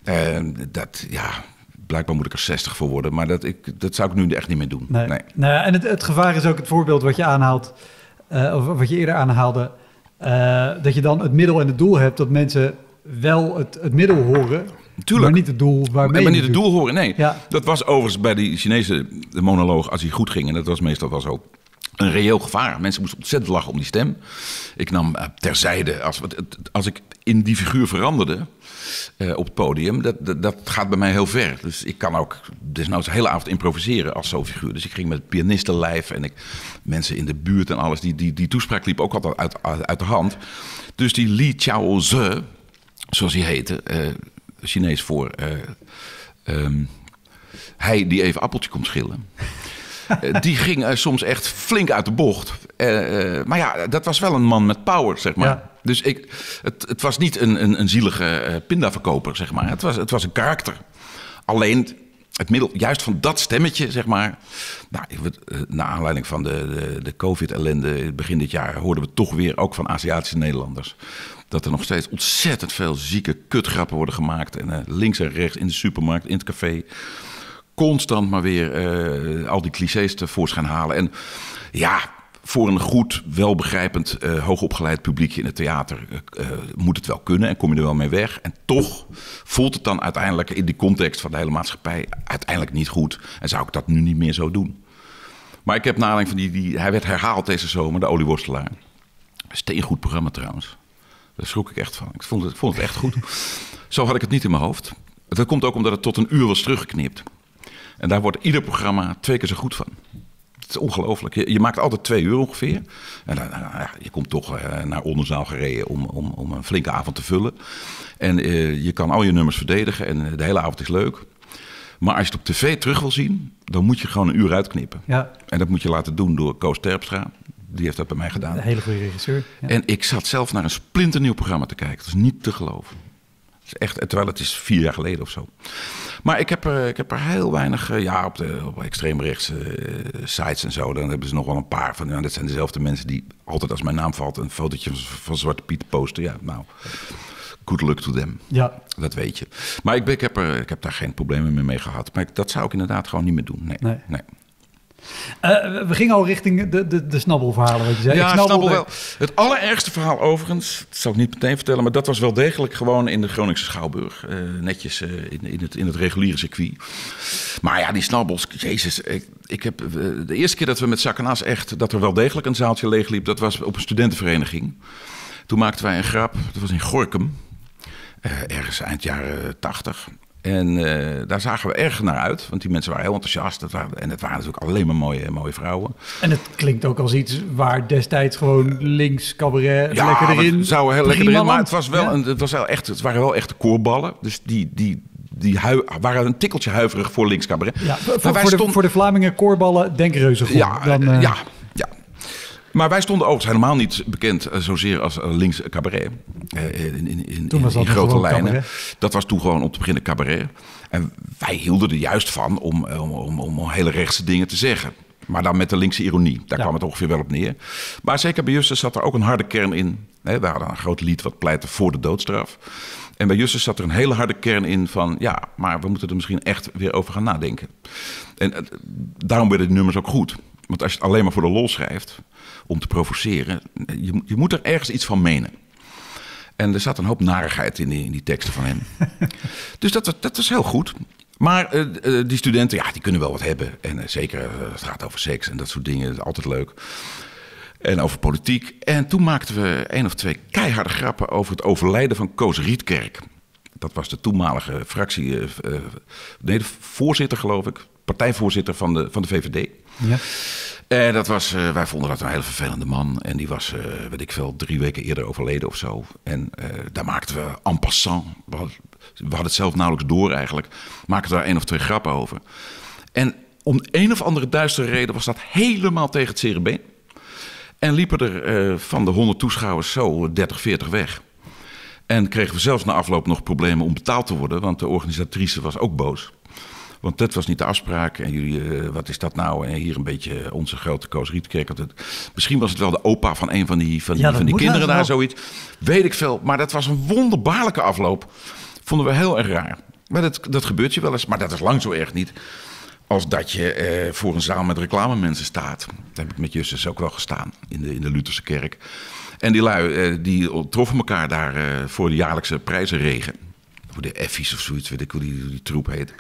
Blijkbaar moet ik er 60 voor worden, maar dat zou ik nu echt niet meer doen. Nee. Nou, en het gevaar is ook het voorbeeld wat je aanhaalt, of wat je eerder aanhaalde, dat je dan het middel en het doel hebt dat mensen wel het middel horen. Tuurlijk. Maar niet het doel waarmee Maar niet het doel horen, nee. Ja. Dat was overigens bij die Chinese monoloog, als hij goed ging, en dat was meestal wel zo, een reëel gevaar. Mensen moesten ontzettend lachen om die stem. Ik nam terzijde, als ik in die figuur veranderde op het podium, dat gaat bij mij heel ver. Dus ik kan ook desnoods de hele avond improviseren als zo'n figuur. Dus ik ging met pianisten live en mensen in de buurt en alles. Die toespraak liep ook altijd uit de hand. Dus die Li Chao-ze, zoals hij heette, Chinees voor hij die even appeltje komt schillen. Die ging soms echt flink uit de bocht. Maar ja, dat was wel een man met power, zeg maar. Ja. Dus het was niet een zielige pindaverkoper, zeg maar. Het was een karakter. Alleen het middel, juist van dat stemmetje, zeg maar. Nou, naar aanleiding van de COVID-ellende begin dit jaar hoorden we toch weer ook van Aziatische Nederlanders dat er nog steeds ontzettend veel zieke kutgrappen worden gemaakt. En links en rechts in de supermarkt, in het café. Constant maar weer al die clichés tevoorschijn halen. En ja, voor een goed, welbegrijpend, hoogopgeleid publiekje in het theater moet het wel kunnen en kom je er wel mee weg. En toch voelt het dan uiteindelijk in die context van de hele maatschappij uiteindelijk niet goed. En zou ik dat nu niet meer zo doen. Maar ik heb naar aanleiding van hij werd herhaald deze zomer, de Olieworstelaar. Steengoed programma trouwens. Daar schrok ik echt van. Ik vond het echt goed. Zo had ik het niet in mijn hoofd. Dat komt ook omdat het tot een uur was teruggeknipt. En daar wordt ieder programma 2 keer zo goed van. Het is ongelooflijk. Je maakt altijd 2 uur ongeveer. En je komt toch naar Oldenzaal gereden om een flinke avond te vullen. En je kan al je nummers verdedigen en de hele avond is leuk. Maar als je het op tv terug wil zien, dan moet je gewoon een uur uitknippen. Ja. En dat moet je laten doen door Koos Terpstra. Die heeft dat bij mij gedaan. Een hele goede regisseur. Ja. En ik zat zelf naar een splinternieuw programma te kijken. Dat is niet te geloven. Het is echt, terwijl het is 4 jaar geleden of zo. Maar ik heb er heel weinig, op extreemrechtse sites en zo. Dan hebben ze nog wel een paar van, dat zijn dezelfde mensen die altijd als mijn naam valt een fotootje van Zwarte Piet posten. Ja, nou, good luck to them. Ja. Dat weet je. Maar ik heb daar geen problemen meer mee gehad. Maar dat zou ik inderdaad gewoon niet meer doen. Nee. We gingen al richting de snabbelverhalen, wat je zei. Ja, snabbel wel. Het allerergste verhaal overigens, dat zal ik niet meteen vertellen, maar dat was wel degelijk gewoon in de Groningse Schouwburg. Netjes in het reguliere circuit. Maar ja, die snabbels, jezus. Ik heb de eerste keer dat we met Zak en As echt, dat er wel degelijk een zaaltje leegliep, dat was op een studentenvereniging. Toen maakten wij een grap, dat was in Gorinchem, ergens eind jaren 80. En daar zagen we erg naar uit, want die mensen waren heel enthousiast. Het waren natuurlijk alleen maar mooie vrouwen. En het klinkt ook als iets waar destijds gewoon links cabaret lekker erin. Zou heel lekker erin, maar het waren wel echte koorballen. Dus die waren een tikkeltje huiverig voor links cabaret. Ja, voor de Vlamingen koorballen, denk reuze goed. Ja. Maar wij stonden overigens helemaal niet bekend zozeer als links cabaret. In grote lijnen. Cabaret. Dat was toen gewoon om te beginnen cabaret. En wij hielden er juist van om hele rechtse dingen te zeggen. Maar dan met de linkse ironie. Daar kwam het ongeveer wel op neer. Maar zeker bij Justus zat er ook een harde kern in. We hadden een groot lied wat pleitte voor de doodstraf. En bij Justus zat er een hele harde kern in van, ja, maar we moeten er misschien echt weer over gaan nadenken. En daarom werden die nummers ook goed. Want als je het alleen maar voor de lol schrijft, om te provoceren, je moet er ergens iets van menen. En er zat een hoop narigheid in die teksten van hem. Dus dat was heel goed. Maar die studenten, die kunnen wel wat hebben. En zeker, het gaat over seks en dat soort dingen, dat is altijd leuk. En over politiek. En toen maakten we 1 of 2 keiharde grappen over het overlijden van Koos Rietkerk. Dat was de toenmalige de voorzitter, geloof ik. Partijvoorzitter van de VVD. Ja. En wij vonden dat een hele vervelende man. En die was, 3 weken eerder overleden of zo. En daar maakten we en passant. We hadden het zelf nauwelijks door eigenlijk. Maakten we daar 1 of 2 grappen over. En om een of andere duistere reden was dat helemaal tegen het zere been. En liepen er van de 100 toeschouwers zo 30, 40 weg. En kregen we zelfs na afloop nog problemen om betaald te worden. Want de organisatrice was ook boos. Want dat was niet de afspraak. En jullie, wat is dat nou? En hier een beetje onze grote Koos Rietkerk. Misschien was het wel de opa van een van die kinderen daar, zoiets. Weet ik veel. Maar dat was een wonderbaarlijke afloop. Vonden we heel erg raar. Maar dat gebeurt je wel eens. Maar dat is lang zo erg niet. Als dat je voor een zaal met reclamemensen staat. Daar heb ik met Justus ook wel gestaan. In de Lutherse kerk. En die lui die troffen elkaar daar voor de jaarlijkse prijzenregen. Voor de Effies of zoiets, weet ik hoe die troep heet.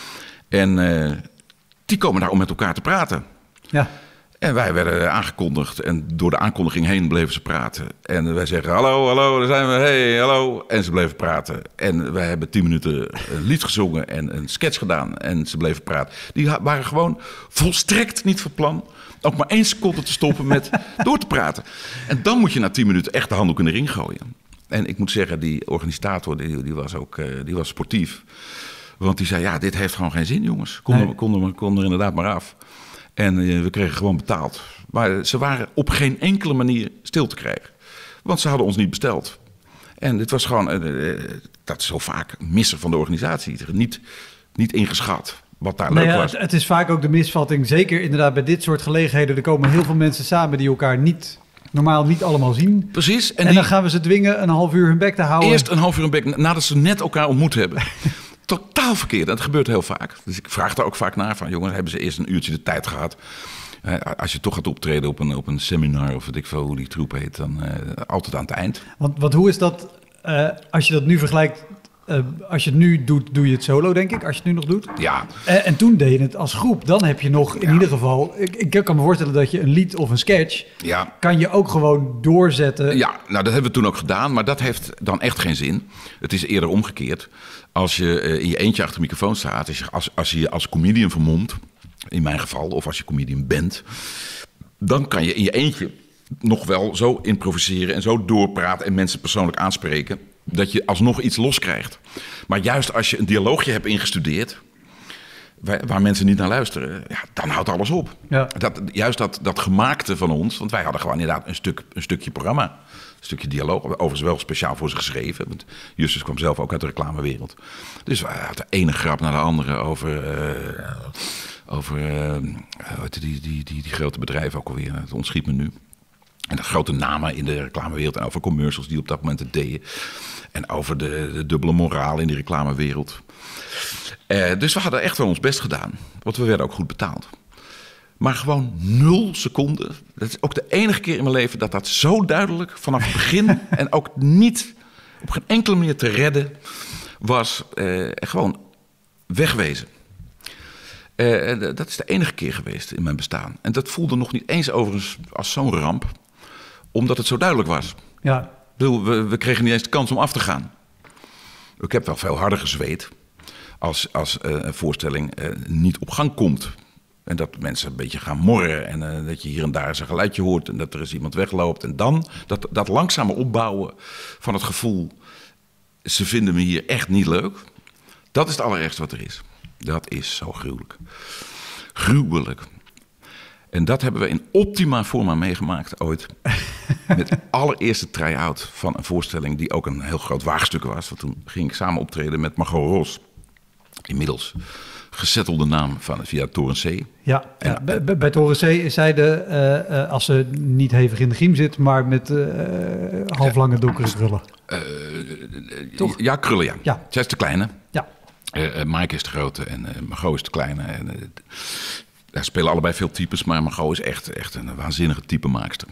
En die komen daar om met elkaar te praten. Ja. En wij werden aangekondigd en door de aankondiging heen bleven ze praten. En wij zeggen, hallo, daar zijn we, hey, hallo. En ze bleven praten. En wij hebben 10 minuten een lied gezongen en een sketch gedaan. En ze bleven praten. Die waren gewoon volstrekt niet van plan ook maar 1 seconde te stoppen met door te praten. En dan moet je na 10 minuten echt de handdoek in de ring gooien. En ik moet zeggen, die organisator die was sportief. Want die zei, ja, dit heeft gewoon geen zin, jongens. Kom er inderdaad maar af. En we kregen gewoon betaald. Maar ze waren op geen enkele manier stil te krijgen. Want ze hadden ons niet besteld. En het was gewoon, dat is zo vaak missen van de organisatie. Niet ingeschat wat daar leuk was. Het is vaak ook de misvatting, zeker inderdaad bij dit soort gelegenheden. Er komen heel veel mensen samen die elkaar normaal niet allemaal zien. Precies. En dan gaan we ze dwingen een half uur hun bek te houden. Eerst een half uur hun bek, nadat ze net elkaar ontmoet hebben. Totaal verkeerd. Dat gebeurt heel vaak. Dus ik vraag daar ook vaak naar van, jongens, hebben ze eerst een uurtje de tijd gehad? Als je toch gaat optreden op een seminar of weet ik veel hoe die troep heet, dan altijd aan het eind. Want hoe is dat, als je dat nu vergelijkt, als je het nu doet, doe je het solo, denk ik, als je het nu nog doet. Ja. En toen deed je het als groep. Dan heb je nog in ieder geval, ik kan me voorstellen dat je een lied of een sketch, kan je ook gewoon doorzetten. Ja, nou dat hebben we toen ook gedaan, maar dat heeft dan echt geen zin. Het is eerder omgekeerd. Als je in je eentje achter de microfoon staat, als je je als comedian vermomt, in mijn geval, of als je comedian bent, dan kan je in je eentje nog wel zo improviseren en zo doorpraten en mensen persoonlijk aanspreken, dat je alsnog iets loskrijgt. Maar juist als je een dialoogje hebt ingestudeerd, waar mensen niet naar luisteren, ja, dan houdt alles op. Ja. Dat gemaakte van ons, want wij hadden gewoon inderdaad een stukje programma. Een stukje dialoog, overigens wel speciaal voor ze geschreven. Want Justus kwam zelf ook uit de reclamewereld. Dus we hadden de ene grap naar de andere over die grote bedrijven ook alweer. Het ontschiet me nu. En de grote namen in de reclamewereld en over commercials die op dat moment het deden. En over de dubbele moraal in die reclamewereld. Dus we hadden echt wel ons best gedaan. Want we werden ook goed betaald. Maar gewoon 0 seconden. Dat is ook de enige keer in mijn leven dat zo duidelijk vanaf het begin en ook niet op geen enkele manier te redden was. Gewoon wegwezen. Dat is de enige keer geweest in mijn bestaan. En dat voelde nog niet eens overigens als zo'n ramp. Omdat het zo duidelijk was. Ja. Ik bedoel, we kregen niet eens de kans om af te gaan. Ik heb wel veel harder gezweet als een voorstelling niet op gang komt. En dat mensen een beetje gaan morren. En dat je hier en daar eens een geluidje hoort. En dat er eens iemand wegloopt. En dan dat langzame opbouwen van het gevoel, ze vinden me hier echt niet leuk. Dat is het allerergste wat er is. Dat is zo gruwelijk. Gruwelijk. En dat hebben we in optima forma meegemaakt ooit. Met de allereerste try-out van een voorstelling die ook een heel groot waagstuk was. Want toen ging ik samen optreden met Margot Ros. Inmiddels gezettelde naam via Toren C. Ja, bij Toren C is zij als ze niet hevig in de griem zit, maar met halflange donkere krullen. Toch? Ja, krullen, ja. Zij is de kleine. Ja. Mike is de grote en Margot is de kleine. En, daar spelen allebei veel types, maar Margot is echt een waanzinnige typemaakster.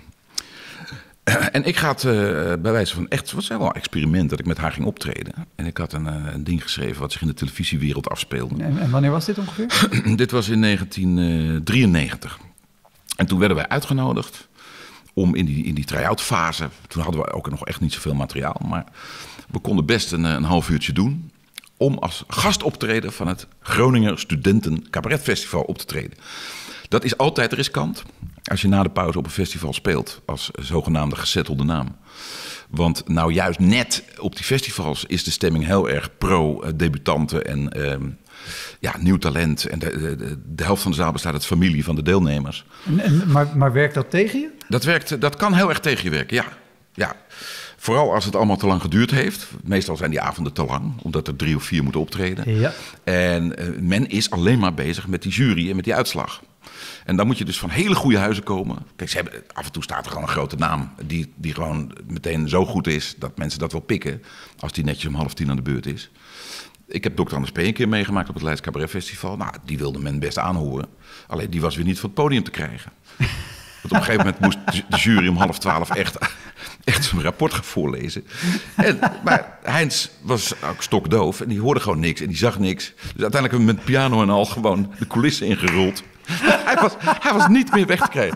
En ik had bij wijze van echt, wat zijn wel een experiment dat ik met haar ging optreden. En ik had een ding geschreven wat zich in de televisiewereld afspeelde. En wanneer was dit ongeveer? Dit was in 1993. En toen werden wij uitgenodigd om in die try-out fase. Toen hadden we ook nog echt niet zoveel materiaal, maar we konden best een half uurtje doen om als gastoptreden van het Groninger Studenten Cabaret Festival op te treden. Dat is altijd riskant als je na de pauze op een festival speelt als zogenaamde gezettelde naam. Want nou juist net op die festivals is de stemming heel erg pro-debutanten en nieuw talent. En de helft van de zaal bestaat uit familie van de deelnemers. Maar werkt dat tegen je? Dat kan heel erg tegen je werken, ja. Vooral als het allemaal te lang geduurd heeft. Meestal zijn die avonden te lang, omdat er 3 of 4 moeten optreden. Ja. En men is alleen maar bezig met die jury en met die uitslag. En dan moet je dus van hele goede huizen komen. Kijk, af en toe staat er gewoon een grote naam die gewoon meteen zo goed is dat mensen dat wel pikken als die netjes om 9:30 aan de beurt is. Ik heb Dr. Anders P. een keer meegemaakt op het Leids Cabaret Festival. Nou, die wilde men best aanhoren. Alleen die was weer niet van het podium te krijgen. Want op een gegeven moment moest de jury om 11:30 echt zijn rapport gaan voorlezen. Maar Heinz was ook stokdoof en die hoorde gewoon niks en die zag niks. Dus uiteindelijk hebben we met piano en al gewoon de coulissen ingerold. Hij was niet meer weg te krijgen.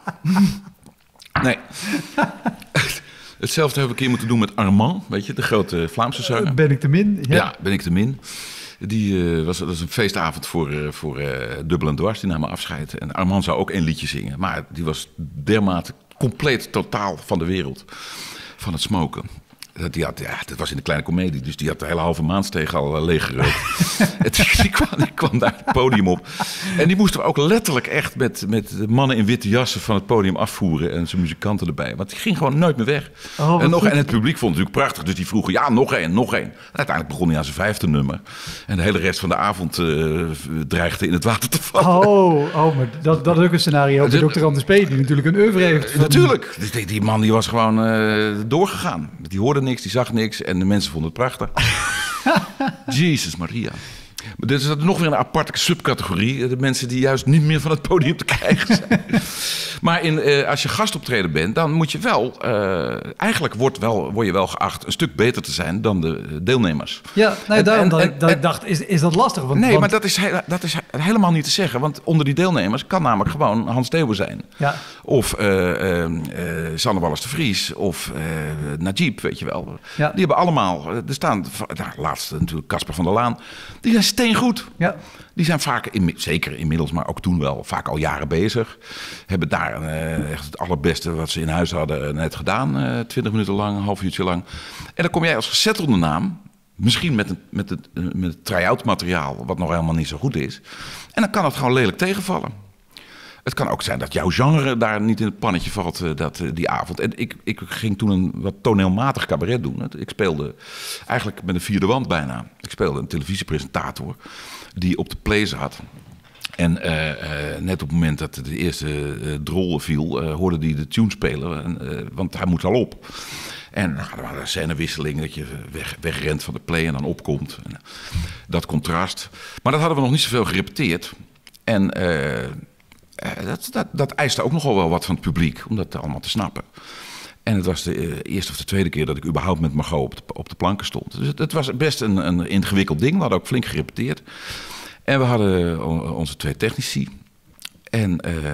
Nee. Hetzelfde hebben we een keer moeten doen met Armand, weet je, de grote Vlaamse zanger. Ben ik te min? Ja, Ben ik te min. Dat was een feestavond voor Dubbel en Dwars, die nam afscheid. En Armand zou ook 1 liedje zingen, maar die was dermate compleet totaal van de wereld, van het smoken. Dat was in de Kleine Comedie, dus die had de hele halve maandsteeg al leeggerookt. die kwam daar het podium op. En die moesten we ook letterlijk echt met mannen in witte jassen van het podium afvoeren en zijn muzikanten erbij. Want die ging gewoon nooit meer weg. En het publiek vond het natuurlijk prachtig, dus die vroegen, ja, nog één. En uiteindelijk begon hij aan zijn 5e nummer. En de hele rest van de avond dreigde in het water te vallen. Maar dat is ook een scenario bij Dr. Anders P. die natuurlijk een oeuvre heeft. Natuurlijk. Die man die was gewoon doorgegaan. Die hoorde niks, die zag niks en de mensen vonden het prachtig. Jezus Maria. Maar dit is nog weer een aparte subcategorie. De mensen die juist niet meer van het podium te krijgen zijn. Maar als je gastoptreden bent, dan moet je wel... eigenlijk word je wel geacht een stuk beter te zijn dan de deelnemers. Ja, ik dacht, is dat lastig? Maar dat is helemaal niet te zeggen. Want onder die deelnemers kan namelijk gewoon Hans Theeuwen zijn. Ja. Of Sanne Wallis de Vries. Of Najib, weet je wel. Ja. Die hebben allemaal... Er staan, laatst natuurlijk Casper van der Laan. Die zijn steengoed. Ja. Die zijn vaak, zeker inmiddels, maar ook toen wel, vaak al jaren bezig. Hebben daar echt het allerbeste wat ze in huis hadden net gedaan. 20 minuten lang, een half uurtje lang. En dan kom jij als gezettelde naam, misschien met het try-out materiaal, wat nog helemaal niet zo goed is. En dan kan het gewoon lelijk tegenvallen. Het kan ook zijn dat jouw genre daar niet in het pannetje valt die avond. En ik ging toen een wat toneelmatig cabaret doen. Ik speelde eigenlijk met een 4e wand bijna. Ik speelde een televisiepresentator die op de play zat. En net op het moment dat de eerste drol viel, hoorde hij de tune spelen. Want hij moet al op. En dan hadden we een scenewisseling dat je wegrent van de play en dan opkomt. En, dat contrast. Maar dat hadden we nog niet zoveel gerepeteerd. En... Dat eiste ook nogal wel wat van het publiek, om dat allemaal te snappen. En het was de eerste of de tweede keer dat ik überhaupt met Margot op de planken stond. Dus het was best een ingewikkeld ding. We hadden ook flink gerepeteerd. En we hadden onze 2 technici. En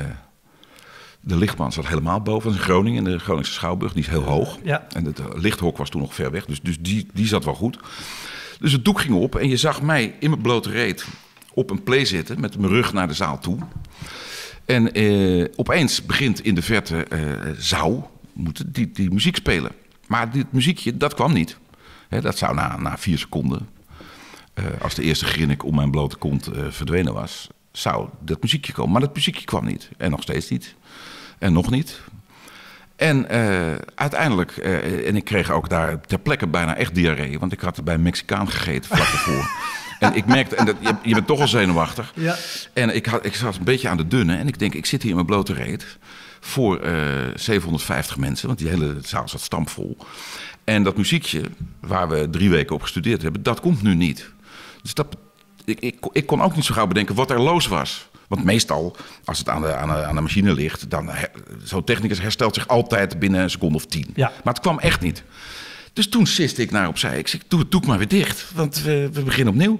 de lichtman zat helemaal boven. Dat is in Groningen, in de Groningse Schouwburg. Die is heel hoog. Ja. En het lichthok was toen nog ver weg. Dus die zat wel goed. Dus het doek ging op en je zag mij in mijn blote reet op een play zitten met mijn rug naar de zaal toe. En opeens begint in de verte zou moeten die muziek spelen. Maar dit muziekje, dat kwam niet. Dat zou na 4 seconden, als de eerste grinnik om mijn blote kont verdwenen was, zou dat muziekje komen. Maar dat muziekje kwam niet. En nog steeds niet. En nog niet. En uiteindelijk, en ik kreeg ook daar ter plekke bijna echt diarree. Want ik had bij een Mexicaan gegeten vlak ervoor. En ik merkte, en je bent toch al zenuwachtig. Ja. En ik zat een beetje aan de dunne. En ik denk, ik zit hier in mijn blote reet voor 750 mensen. Want die hele zaal zat stampvol. En dat muziekje, waar we 3 weken op gestudeerd hebben, dat komt nu niet. Dus ik kon ook niet zo gauw bedenken wat er los was. Want meestal, als het aan de machine ligt, dan zo'n technicus herstelt zich altijd binnen een seconde of 10. Ja. Maar het kwam echt niet. Dus toen siste ik naar opzij. Ik zei, doe het maar weer dicht, want we beginnen opnieuw.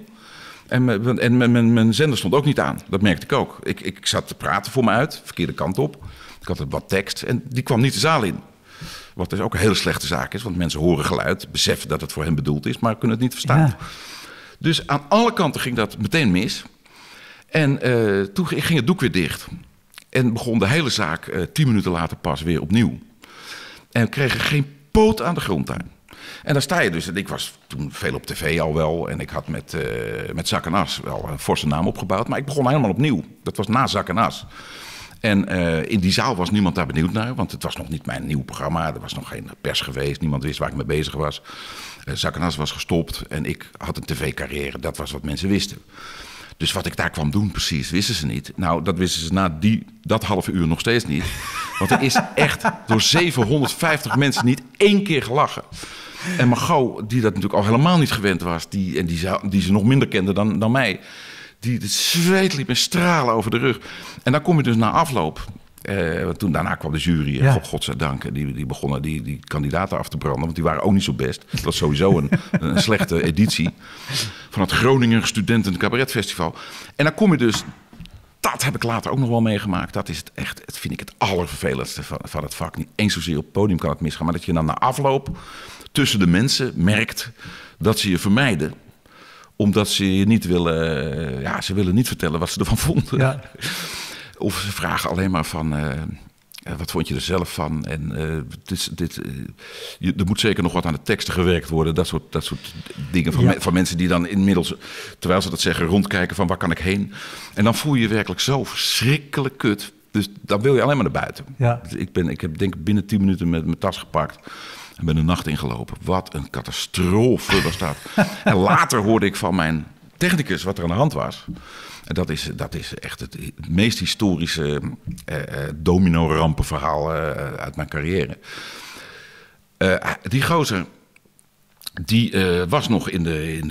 En mijn zender stond ook niet aan. Dat merkte ik ook. Ik zat te praten voor me uit, verkeerde kant op. Ik had wat tekst en die kwam niet de zaal in. Wat dus ook een hele slechte zaak is, want mensen horen geluid, beseffen dat het voor hen bedoeld is, maar kunnen het niet verstaan. Ja. Dus aan alle kanten ging dat meteen mis. En toen ging het doek weer dicht. En begon de hele zaak 10 minuten later pas weer opnieuw. En we kregen geen poot aan de grond daar. En daar sta je dus. En ik was toen veel op tv al wel. En ik had met Zak en As wel een forse naam opgebouwd. Maar ik begon helemaal opnieuw. Dat was na Zak en As. En in die zaal was niemand daar benieuwd naar. Want het was nog niet mijn nieuw programma. Er was nog geen pers geweest. Niemand wist waar ik mee bezig was. Zak en As was gestopt. En ik had een tv-carrière. Dat was wat mensen wisten. Dus wat ik daar kwam doen precies, wisten ze niet. Nou, dat wisten ze na dat halve uur nog steeds niet. Want er is echt door 750 mensen niet 1 keer gelachen. En Margot, die dat natuurlijk al helemaal niet gewend was, die ze nog minder kende dan mij, die het zweet liep en stralen over de rug. En dan kom je dus na afloop Want toen daarna kwam de jury, Ja. godzijdank. En die begonnen die kandidaten af te branden. Want die waren ook niet zo best. Het was sowieso een slechte editie van het Groninger Studenten Cabaretfestival. En dan kom je dus... Dat heb ik later ook nog wel meegemaakt. Dat is het vind ik het allervervelendste van het vak. Niet eens zozeer op het podium kan het misgaan. Maar dat je dan na afloop tussen de mensen merkt dat ze je vermijden. Omdat ze je niet willen... ze willen niet vertellen wat ze ervan vonden. Ja. Of ze vragen alleen maar van... wat vond je er zelf van? En er moet zeker nog wat aan de teksten gewerkt worden. Dat soort dingen van mensen die dan inmiddels, terwijl ze dat zeggen, rondkijken van waar kan ik heen? En dan voel je je werkelijk zo verschrikkelijk kut. Dus dan wil je alleen maar naar buiten. Ja. Ik heb denk ik binnen 10 minuten met mijn tas gepakt en ben de nacht ingelopen. Wat een catastrofe was dat. En later hoorde ik van mijn technicus wat er aan de hand was. En dat is echt het meest historische domino-rampenverhaal uit mijn carrière. Die gozer, die was nog in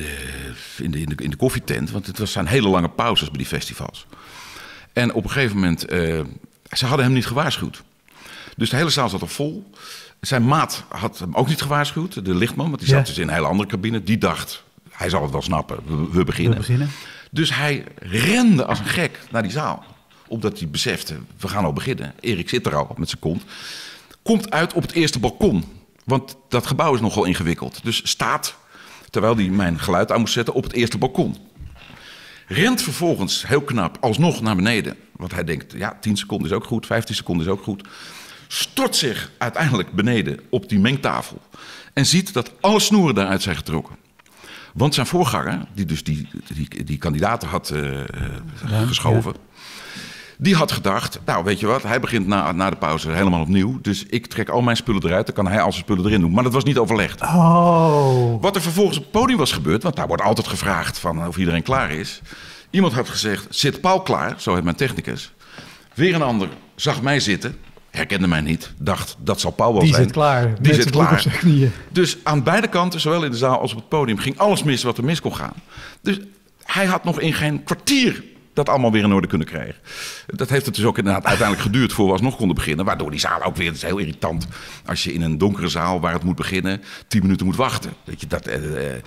de koffietent. Want het zijn hele lange pauzes bij die festivals. En op een gegeven moment, ze hadden hem niet gewaarschuwd. Dus de hele zaal zat al vol. Zijn maat had hem ook niet gewaarschuwd, de lichtman. Want die zat dus in een hele andere cabine. Die dacht, hij zal het wel snappen, we beginnen. Dus hij rende als een gek naar die zaal. Omdat hij besefte, we gaan al beginnen. Erik zit er al met zijn kont. Komt uit op het eerste balkon. Want dat gebouw is nogal ingewikkeld. Dus staat, terwijl hij mijn geluid aan moest zetten, op het eerste balkon. Rent vervolgens, heel knap, alsnog naar beneden. Want hij denkt, 10 seconden is ook goed, 15 seconden is ook goed. Stort zich uiteindelijk beneden op die mengtafel. En ziet dat alle snoeren daaruit zijn getrokken. Want zijn voorganger, die dus die kandidaten had geschoven... Ja. Die had gedacht, nou weet je wat, hij begint na de pauze helemaal opnieuw. Dus ik trek al mijn spullen eruit, dan kan hij al zijn spullen erin doen. Maar dat was niet overlegd. Oh. Wat er vervolgens op het podium was gebeurd, want daar wordt altijd gevraagd van of iedereen klaar is. Iemand had gezegd, zit Paul klaar? Zo heeft mijn technicus. Weer een ander zag mij zitten, herkende mij niet, dacht dat zal Paul wel zijn. Die zit klaar. Die zit klaar. Op zijn knieën. Dus aan beide kanten, zowel in de zaal als op het podium, ging alles mis wat er mis kon gaan. Dus hij had nog in geen kwartier dat allemaal weer in orde kunnen krijgen. Dat heeft het dus ook inderdaad uiteindelijk geduurd voor we alsnog konden beginnen. Waardoor die zaal ook weer, het is heel irritant als je in een donkere zaal waar het moet beginnen 10 minuten moet wachten. Weet je, dat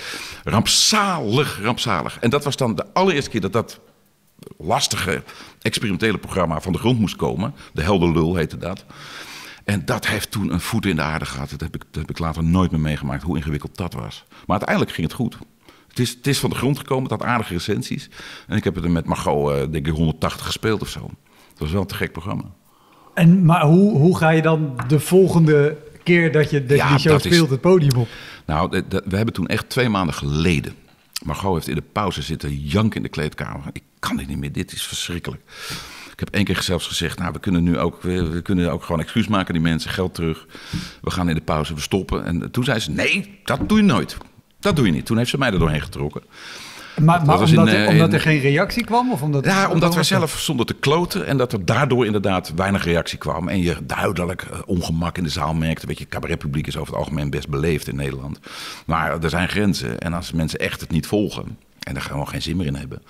rampzalig. En dat was dan de allereerste keer dat lastige experimentele programma van de grond moest komen. De Helder Lul heette dat. En dat heeft toen een voet in de aarde gehad. Dat heb ik later nooit meer meegemaakt, hoe ingewikkeld dat was. Maar uiteindelijk ging het goed. Het is van de grond gekomen, het had aardige recensies. En ik heb het er met Margot, denk ik, 180 gespeeld of zo. Dat was wel een te gek programma. Maar hoe ga je dan de volgende keer dat je die show speelt het podium op? Nou, we hebben toen echt 2 maanden geleden... Margot heeft in de pauze zitten janken in de kleedkamer. Ik kan dit niet meer, dit is verschrikkelijk. Ik heb 1 keer zelfs gezegd, nou, we kunnen ook gewoon excuus maken, die mensen, geld terug. We gaan in de pauze, we stoppen. En toen zei ze, nee, dat doe je nooit. Dat doe je niet. Toen heeft ze mij er doorheen getrokken. Maar omdat er geen reactie kwam? Of omdat wij zelf stonden te kloten en dat er daardoor inderdaad weinig reactie kwam. En je duidelijk ongemak in de zaal merkte. Weet je, cabaretpubliek is over het algemeen best beleefd in Nederland. Maar er zijn grenzen. En als mensen echt het niet volgen en er gewoon geen zin meer in hebben.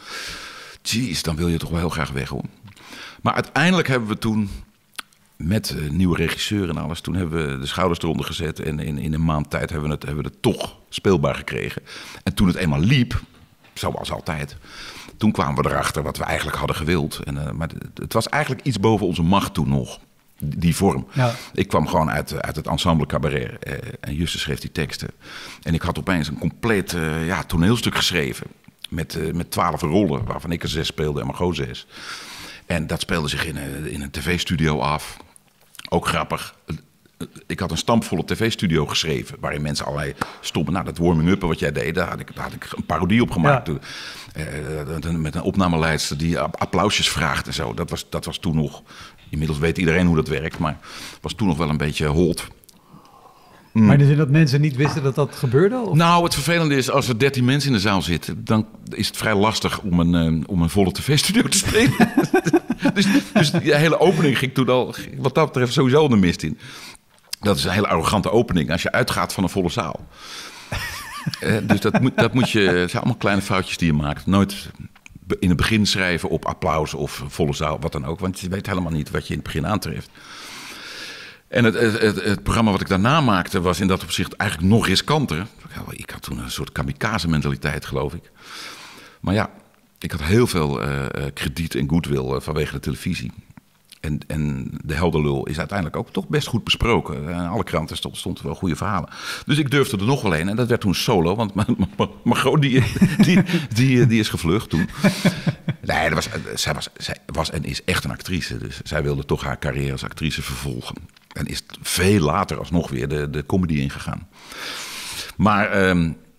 Dan wil je toch wel heel graag weg, hoor. Maar uiteindelijk hebben we toen, met nieuwe regisseur en alles, toen hebben we de schouders eronder gezet. En in een maand tijd hebben we het toch speelbaar gekregen. En toen het eenmaal liep, zoals altijd, toen kwamen we erachter wat we eigenlijk hadden gewild. Maar het was eigenlijk iets boven onze macht toen nog, die vorm. Ja. Ik kwam gewoon uit het ensemble cabaret en Justus schreef die teksten. En ik had opeens een compleet toneelstuk geschreven met 12 rollen, waarvan ik er 6 speelde en Margot 6. En dat speelde zich in een tv-studio af. Ook grappig. Ik had een stampvolle tv-studio geschreven, waarin mensen allerlei stomme... Nou, dat warming-uppen wat jij deed, daar had ik een parodie op gemaakt. Ja. Met een opnameleidster die applausjes vraagt en zo. Dat was toen nog... Inmiddels weet iedereen hoe dat werkt, maar was toen nog wel een beetje hold. Maar in de zin dat mensen niet wisten dat dat gebeurde? Of? Nou, het vervelende is, als er 13 mensen in de zaal zitten, dan is het vrij lastig om een volle tv-studio te spelen. dus de hele opening ging toen al, wat dat betreft, sowieso de mist in. Dat is een hele arrogante opening als je uitgaat van een volle zaal. Dus dat moet je... Het zijn allemaal kleine foutjes die je maakt. Nooit in het begin schrijven op applaus of volle zaal, wat dan ook. Want je weet helemaal niet wat je in het begin aantreft. En het programma wat ik daarna maakte was in dat opzicht eigenlijk nog riskanter. Ik had toen een soort kamikaze mentaliteit, geloof ik. Maar ja, ik had heel veel krediet en goodwill vanwege de televisie. En de helderlul is uiteindelijk ook toch best goed besproken. In alle kranten stonden wel goede verhalen. Dus ik durfde er nog wel een. En dat werd toen solo, want Margot die is gevlucht toen. Nee, zij was en is echt een actrice. Dus zij wilde toch haar carrière als actrice vervolgen. En is veel later alsnog weer de comedy ingegaan. Maar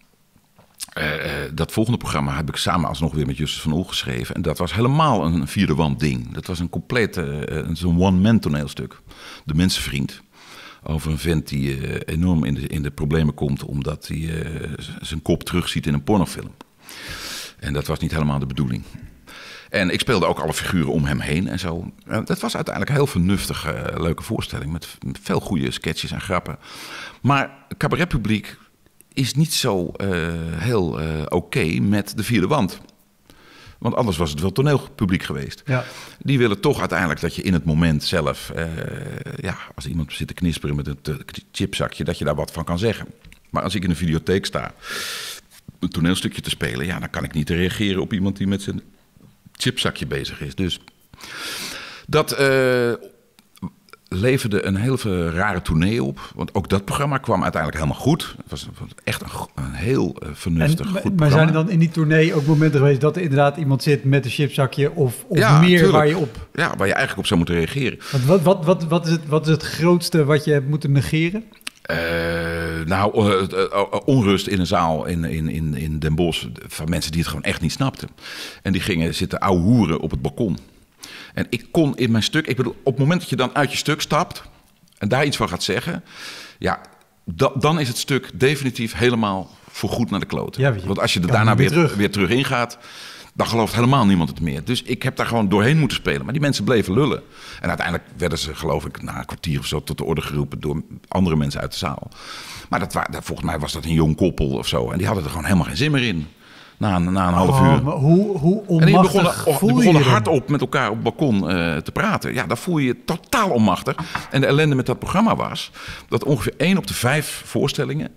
dat volgende programma heb ik samen alsnog weer met Justus van Oel geschreven. En dat was helemaal een vierde wand ding. Dat was een complete, zo'n one-man toneelstuk. De Mensenvriend. Over een vent die enorm in de problemen komt omdat hij zijn kop terugziet in een pornofilm. En dat was niet helemaal de bedoeling. En ik speelde ook alle figuren om hem heen en zo. Dat was uiteindelijk een heel vernuftige, leuke voorstelling. Met veel goede sketches en grappen. Maar het cabaretpubliek is niet zo heel oké met de vierde wand. Want anders was het wel toneelpubliek geweest. Ja. Die willen toch uiteindelijk dat je in het moment zelf... als iemand zit te knisperen met een chipzakje... dat je daar wat van kan zeggen. Maar als ik in een videotheek sta... een toneelstukje te spelen... ja, dan kan ik niet reageren op iemand die met zijn chipzakje bezig is. Dus dat leverde een heel veel rare tournee op. Want ook dat programma kwam uiteindelijk helemaal goed. Het was echt een heel vernuftig, goed programma. Maar zijn er dan in die tournee ook momenten geweest... dat er inderdaad iemand zit met een chipzakje of meer tuurlijk. Waar je op... Ja, waar je eigenlijk op zou moeten reageren. Wat is het grootste wat je hebt moeten negeren? Onrust in een zaal in Den Bosch... van mensen die het gewoon echt niet snapten. En die gingen zitten ouwehoeren op het balkon. En ik kon in mijn stuk... Ik bedoel, op het moment dat je dan uit je stuk stapt... en daar iets van gaat zeggen... ja, dan is het stuk definitief helemaal voorgoed naar de kloten. Ja, want als je er daarna weer terug ingaat... dan gelooft helemaal niemand het meer. Dus ik heb daar gewoon doorheen moeten spelen. Maar die mensen bleven lullen. En uiteindelijk werden ze, geloof ik... na een kwartier of zo tot de orde geroepen... door andere mensen uit de zaal. Maar volgens mij was dat een jong koppel of zo. En die hadden er gewoon helemaal geen zin meer in. Na een half uur. Maar hoe onmachtig en die begonnen hardop met elkaar op het balkon te praten. Ja, daar voel je je totaal onmachtig. En de ellende met dat programma was... dat ongeveer 1 op de 5 voorstellingen...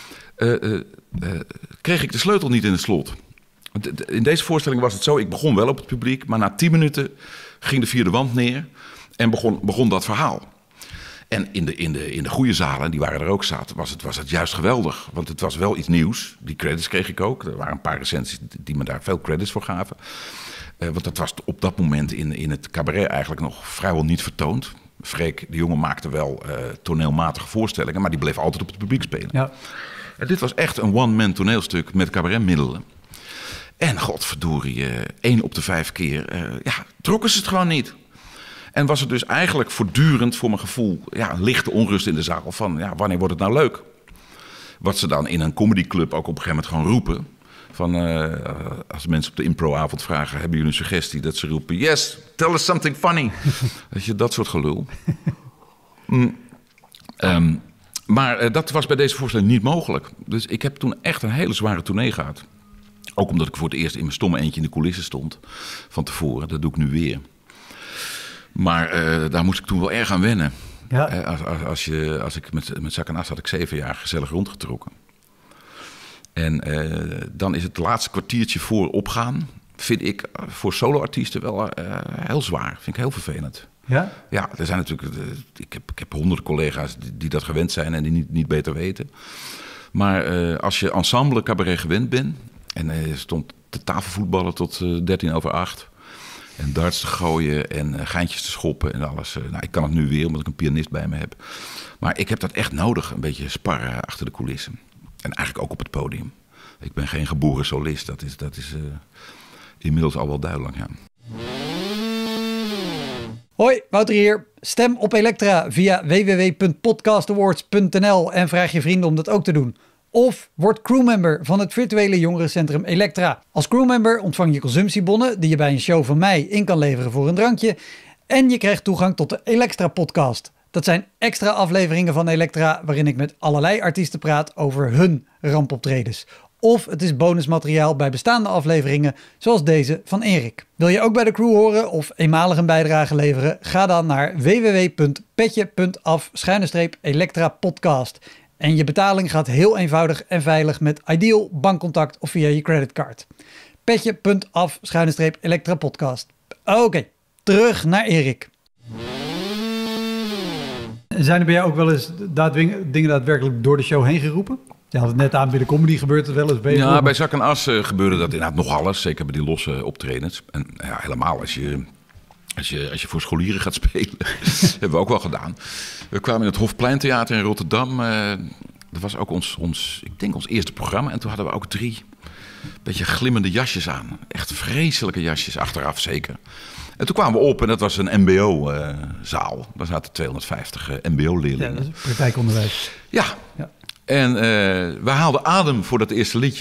kreeg ik de sleutel niet in het slot. In deze voorstelling was het zo... ik begon wel op het publiek... maar na 10 minuten ging de vierde wand neer... en begon dat verhaal. En in de goede zalen, die waren er ook zaten, was het juist geweldig. Want het was wel iets nieuws. Die credits kreeg ik ook. Er waren een paar recensies die me daar veel credits voor gaven. Want dat was op dat moment in het cabaret eigenlijk nog vrijwel niet vertoond. Freek, de jongen, maakte wel toneelmatige voorstellingen... maar die bleef altijd op het publiek spelen. Ja. En dit was echt een one-man toneelstuk met cabaretmiddelen. En godverdorie, 1 op de 5 keer trokken ze het gewoon niet. En was er dus eigenlijk voortdurend, voor mijn gevoel... een lichte onrust in de zaal van... wanneer wordt het nou leuk? Wat ze dan in een comedyclub ook op een gegeven moment gewoon roepen... van als mensen op de improavond vragen... hebben jullie een suggestie? Dat ze roepen... Yes, tell us something funny. Weet je, dat soort gelul. Maar dat was bij deze voorstelling niet mogelijk. Dus ik heb toen echt een hele zware tournee gehad. Ook omdat ik voor het eerst in mijn stomme eentje in de coulissen stond. Van tevoren, dat doe ik nu weer. Maar daar moest ik toen wel erg aan wennen. Ja. Als ik met zak en as had ik 7 jaar gezellig rondgetrokken. En dan is het laatste kwartiertje voor opgaan... vind ik voor soloartiesten wel heel zwaar. Vind ik heel vervelend. Ja? Ja, er zijn natuurlijk... Ik heb honderden collega's die dat gewend zijn... en die niet beter weten. Maar als je ensemble cabaret gewend bent... en je stond te tafelvoetballen tot 8:13... en darts te gooien en geintjes te schoppen en alles. Ik kan het nu weer, omdat ik een pianist bij me heb. Maar ik heb dat echt nodig, een beetje sparren achter de coulissen. En eigenlijk ook op het podium. Ik ben geen geboren solist, dat is inmiddels al wel duidelijk, ja. Hoi, Wouter hier. Stem op Elektra via www.podcastawards.nl en vraag je vrienden om dat ook te doen. Of word crewmember van het virtuele jongerencentrum Elektra. Als crewmember ontvang je consumptiebonnen die je bij een show van mij in kan leveren voor een drankje. En je krijgt toegang tot de Elektra podcast. Dat zijn extra afleveringen van Elektra waarin ik met allerlei artiesten praat over hun rampoptredens. Of het is bonusmateriaal bij bestaande afleveringen zoals deze van Erik. Wil je ook bij de crew horen of eenmalig een bijdrage leveren? Ga dan naar www.petje.af/Elektra podcast. En je betaling gaat heel eenvoudig en veilig met Ideal, bankcontact of via je creditcard. Petje.af/Elektra podcast. Oké, terug naar Erik. Zijn er bij jou ook wel eens dingen daadwerkelijk door de show heen geroepen? Je had het net aan, bij de comedy gebeurt het wel eens beter. Ja, bij Zak en As gebeurde dat inderdaad nog alles. Zeker bij die losse optredens. En ja, helemaal als je voor scholieren gaat spelen. Hebben we ook wel gedaan. We kwamen in het Hofpleintheater in Rotterdam. Dat was ook ons eerste programma. En toen hadden we ook 3 beetje glimmende jasjes aan. Echt vreselijke jasjes, achteraf zeker. En toen kwamen we op en dat was een mbo-zaal. Daar zaten 250 mbo-leerlingen. Ja, dat is praktijkonderwijs. Ja. En we haalden adem voor dat eerste liedje.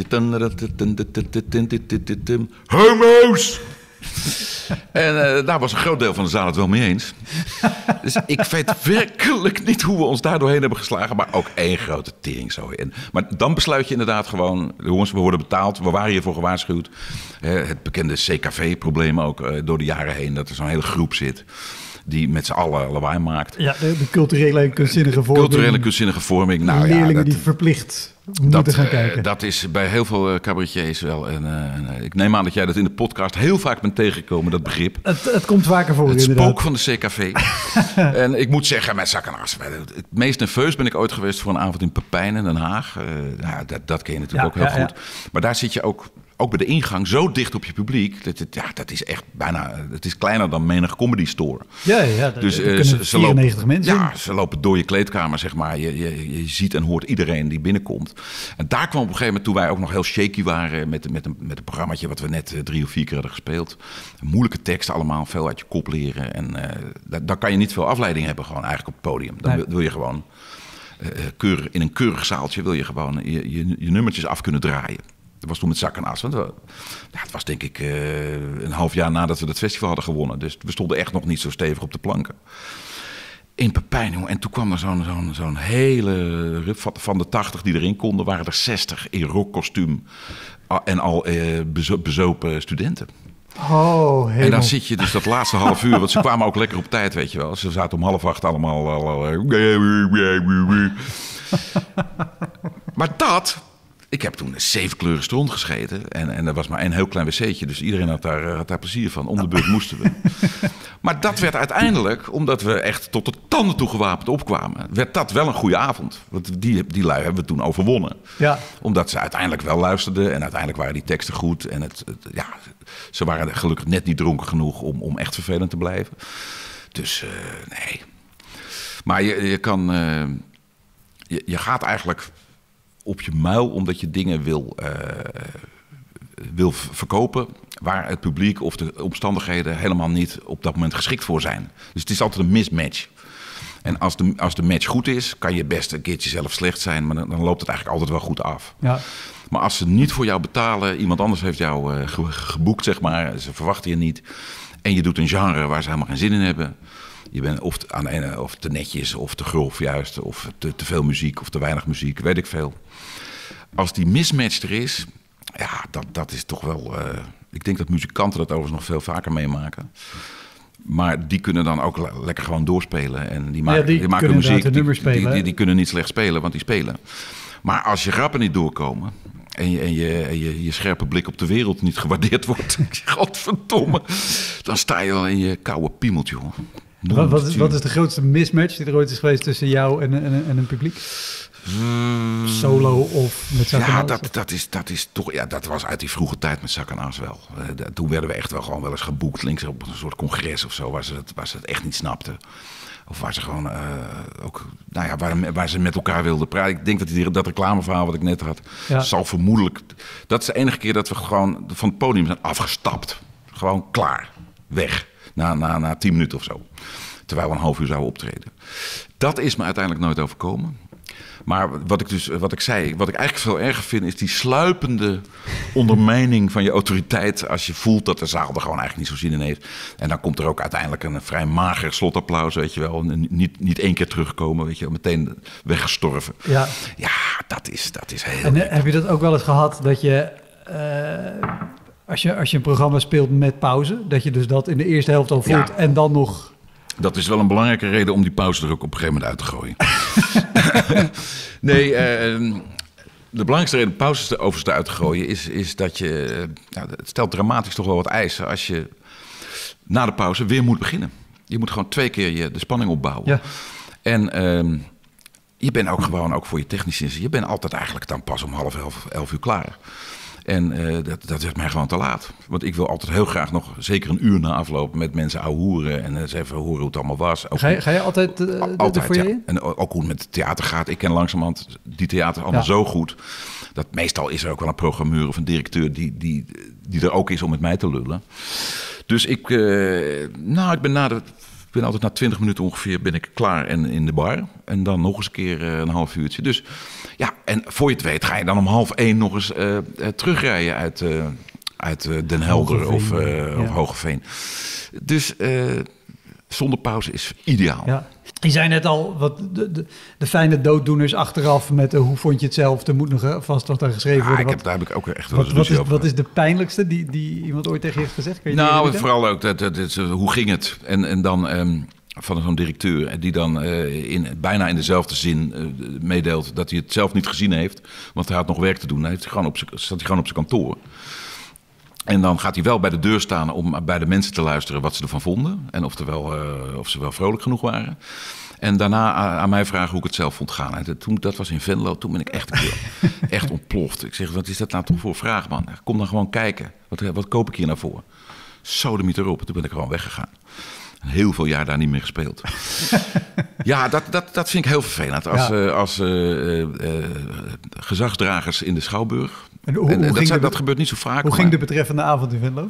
Homo's! En daar was een groot deel van de zaal het wel mee eens. Dus ik weet werkelijk niet hoe we ons daar doorheen hebben geslagen. Maar ook één grote teringzooi. Maar dan besluit je inderdaad gewoon... Jongens, we worden betaald. We waren hiervoor gewaarschuwd. Het bekende CKV-probleem ook door de jaren heen. Dat er zo'n hele groep zit die met z'n allen lawaai maakt. Ja, de culturele en kunstzinnige vorming. Culturele kunstzinnige vorming. Nou, leerlingen die verplicht moeten gaan kijken. Dat is bij heel veel cabaretiers wel. Ik neem aan dat jij dat in de podcast heel vaak bent tegengekomen, dat begrip. Het komt vaker voor, het inderdaad. Het spook van de CKV. En ik moet zeggen, met Zak en As. Het meest nerveus ben ik ooit geweest voor een avond in Pepijn in Den Haag. Dat ken je natuurlijk ook heel goed. Maar daar zit je ook bij de ingang zo dicht op je publiek. Dat is echt bijna... Het is kleiner dan menig comedy store. Ja. Dus ze lopen, mensen. Ja, ze lopen door je kleedkamer, zeg maar. Je ziet en hoort iedereen die binnenkomt. En daar kwam op een gegeven moment, toen wij ook nog heel shaky waren met een programmaatje wat we net 3 of 4 keer hadden gespeeld. Moeilijke teksten allemaal, veel uit je kop leren. En daar kan je niet veel afleiding hebben gewoon eigenlijk op het podium. Dan wil je gewoon in een keurig zaaltje wil je gewoon je nummertjes af kunnen draaien. Dat was toen met Zak en As. Want het was denk ik een half jaar nadat we dat festival hadden gewonnen. Dus we stonden echt nog niet zo stevig op de planken. In Pepijn, jongen. En toen kwam er zo'n hele rip van de 80 die erin konden, waren er 60 in rockkostuum en al bezopen studenten. Oh, en dan zit je dus dat laatste half uur, want ze kwamen ook lekker op tijd, weet je wel. Ze zaten om 7:30 allemaal. Maar ik heb toen 7 kleuren stront gescheten. En er was maar 1 heel klein wc'tje. Dus iedereen had daar plezier van. Om de beurt moesten we. Maar dat werd uiteindelijk, omdat we echt tot de tanden toe gewapend opkwamen, werd dat wel een goede avond. Want die lui hebben we toen overwonnen. Ja. Omdat ze uiteindelijk wel luisterden. En uiteindelijk waren die teksten goed. En ze waren gelukkig net niet dronken genoeg om echt vervelend te blijven. Dus nee. Maar je kan... Je gaat eigenlijk op je muil omdat je dingen wil verkopen waar het publiek of de omstandigheden helemaal niet op dat moment geschikt voor zijn. Dus het is altijd een mismatch. En als de match goed is, kan je best een keertje zelf slecht zijn, maar dan loopt het eigenlijk altijd wel goed af. Ja. Maar als ze niet voor jou betalen, iemand anders heeft jou geboekt, zeg maar, ze verwachten je niet, en je doet een genre waar ze helemaal geen zin in hebben. Je bent of te netjes, of te grof juist, of te veel muziek, of te weinig muziek, weet ik veel. Als die mismatch er is, ja, dat is toch wel... ik denk dat muzikanten dat overigens nog veel vaker meemaken. Maar die kunnen dan ook lekker gewoon doorspelen. En die maken muziek, die kunnen niet slecht spelen, want die spelen. Maar als je grappen niet doorkomen en je scherpe blik op de wereld niet gewaardeerd wordt, godverdomme, dan sta je wel in je koude piemeltje, hoor. Wat is de grootste mismatch die er ooit is geweest tussen jou en een publiek? Solo of met Zak en As? Dat is toch... Ja, dat was uit die vroege tijd met Zak en As wel. Toen werden we echt wel eens geboekt links op een soort congres of zo, waar ze het echt niet snapten. Of waar ze gewoon ook... Nou ja, waar ze met elkaar wilden praten. Ik denk dat reclameverhaal wat ik net had, zal vermoedelijk... Dat is de enige keer dat we gewoon van het podium zijn afgestapt. Gewoon klaar. Weg. Na 10 minuten of zo. Terwijl we een half uur zouden optreden. Dat is me uiteindelijk nooit overkomen. Maar wat ik eigenlijk veel erger vind, is die sluipende ondermijning van je autoriteit als je voelt dat de zaal er gewoon eigenlijk niet zo zin in heeft. En dan komt er ook uiteindelijk een vrij mager slotapplaus, weet je wel. Niet 1 keer terugkomen, weet je wel. Meteen weggestorven. Ja, dat is heel... En heb je dat ook wel eens gehad dat je, als je een programma speelt met pauze, dat je dus dat in de eerste helft al voelt en dan nog... Dat is wel een belangrijke reden om die pauze er ook op een gegeven moment uit te gooien. Nee, de belangrijkste reden om pauzes overigens eruit te gooien is dat je... het stelt dramatisch toch wel wat eisen als je na de pauze weer moet beginnen. Je moet gewoon 2 keer de spanning opbouwen. Ja. En je bent ook gewoon, ook voor je technici, je bent altijd eigenlijk dan pas om 11:30 klaar. En dat is mij gewoon te laat. Want ik wil altijd heel graag nog zeker een uur na afloop met mensen ouwehoeren en eens even horen hoe het allemaal was. Ga je altijd de foyer in? En ook hoe het met het theater gaat. Ik ken langzamerhand die theater allemaal zo goed. Dat meestal is er ook wel een programmeur of een directeur die er ook is om met mij te lullen. Dus ik ben altijd na 20 minuten ongeveer ben ik klaar en in de bar. En dan nog eens een keer een half uurtje. Dus ja, en voor je het weet ga je dan om 12:30 nog eens terugrijden uit Den Helder of Hoogeveen. Dus zonder pauze is ideaal. Ja. Je zei net al, wat de fijne dooddoeners achteraf met hoe vond je het zelf? Er moet nog vast wat aan geschreven worden. Daar heb ik ook echt wel eens wat is de pijnlijkste die iemand ooit tegen je heeft gezegd? Vooral ook hoe ging het? En dan van zo'n directeur die dan bijna in dezelfde zin meedeelt dat hij het zelf niet gezien heeft. Want hij had nog werk te doen. Dan zat hij gewoon op zijn kantoor. En dan gaat hij wel bij de deur staan om bij de mensen te luisteren wat ze ervan vonden. En of ze wel vrolijk genoeg waren. En daarna aan mij vragen hoe ik het zelf vond gaan. En dat was in Venlo, toen ben ik echt een keer echt ontploft. Ik zeg, wat is dat nou toch voor vraag, man? Kom dan gewoon kijken. Wat koop ik hier nou voor? Sodemiet erop. Toen ben ik gewoon weggegaan. Heel veel jaar daar niet meer gespeeld. Ja, dat vind ik heel vervelend. Als gezagsdragers in de Schouwburg. Dat gebeurt niet zo vaak. Hoe ging de betreffende avond in Venlo?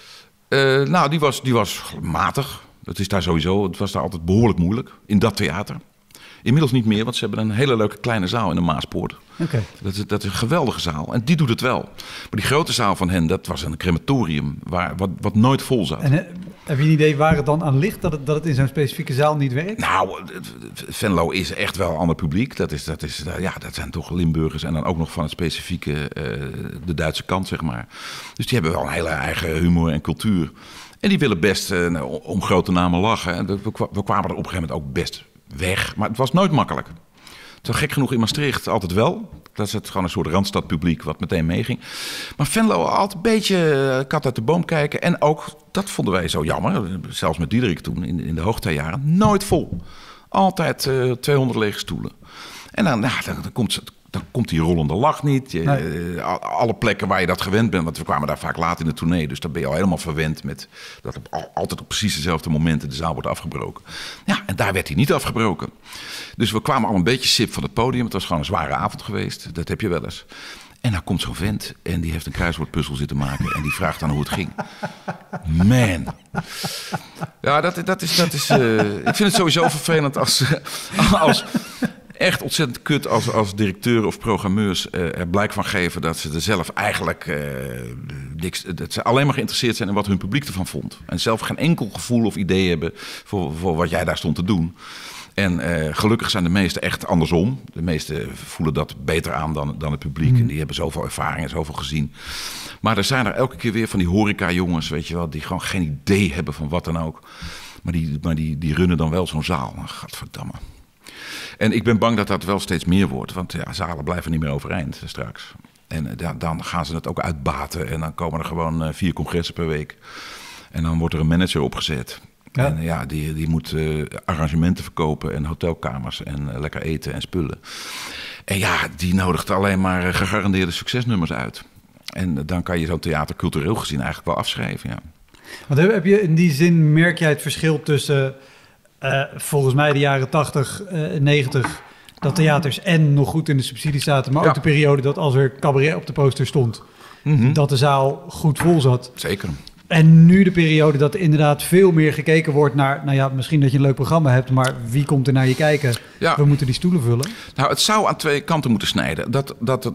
Die was matig. Dat is daar sowieso. Het was daar altijd behoorlijk moeilijk. In dat theater. Inmiddels niet meer, want ze hebben een hele leuke kleine zaal in de Maaspoort. Okay. Dat is een geweldige zaal. En die doet het wel. Maar die grote zaal van hen, dat was een crematorium wat nooit vol zat. En heb je een idee waar het dan aan ligt dat het in zo'n specifieke zaal niet werkt? Nou, Venlo is echt wel een ander publiek. Dat zijn toch Limburgers en dan ook nog van het specifieke, de Duitse kant, zeg maar. Dus die hebben wel een hele eigen humor en cultuur. En die willen best om grote namen lachen. We kwamen er op een gegeven moment ook best weg. Maar het was nooit makkelijk. Zo gek genoeg in Maastricht altijd wel. Dat is het gewoon een soort randstadpubliek wat meteen meeging. Maar Venlo altijd een beetje kat uit de boom kijken. En ook, dat vonden wij zo jammer. Zelfs met Diederik toen in de hoogtijjaren. Nooit vol. Altijd 200 lege stoelen. En dan komt die rollende lach niet. Alle plekken waar je dat gewend bent. Want we kwamen daar vaak laat in de tournee. Dus dan ben je al helemaal verwend met dat altijd op precies dezelfde momenten de zaal wordt afgebroken. Ja, en daar werd hij niet afgebroken. Dus we kwamen al een beetje sip van het podium. Het was gewoon een zware avond geweest. Dat heb je wel eens. En dan komt zo'n vent en die heeft een kruiswoordpuzzel zitten maken. En die vraagt dan hoe het ging. Man. Ja, dat is ik vind het sowieso vervelend als echt ontzettend kut als directeur of programmeurs er blijk van geven dat ze er zelf eigenlijk dat ze alleen maar geïnteresseerd zijn in wat hun publiek ervan vond. En zelf geen enkel gevoel of idee hebben voor wat jij daar stond te doen. En gelukkig zijn de meesten echt andersom. De meesten voelen dat beter aan dan het publiek. En die hebben zoveel ervaring en zoveel gezien. Maar er zijn er elke keer weer van die horeca-jongens, weet je wel, die gewoon geen idee hebben van wat dan ook. Maar die runnen dan wel zo'n zaal. Nou, gadverdamme. En ik ben bang dat dat wel steeds meer wordt. Want ja, zalen blijven niet meer overeind straks. En dan gaan ze het ook uitbaten. En dan komen er gewoon 4 congressen per week. En dan wordt er een manager opgezet. Ja. En ja, die moet arrangementen verkopen en hotelkamers en lekker eten en spullen. En ja, die nodigt alleen maar gegarandeerde succesnummers uit. En dan kan je zo'n theater cultureel gezien eigenlijk wel afschrijven, ja. Want heb je in die zin, merk jij het verschil tussen volgens mij de jaren 80, 90... dat theaters en nog goed in de subsidie zaten, maar ook de periode dat als er cabaret op de poster stond, dat de zaal goed vol zat. Zeker. En nu de periode dat er inderdaad veel meer gekeken wordt naar, nou ja, misschien dat je een leuk programma hebt, maar wie komt er naar je kijken? Ja. We moeten die stoelen vullen. Nou, het zou aan 2 kanten moeten snijden. Dat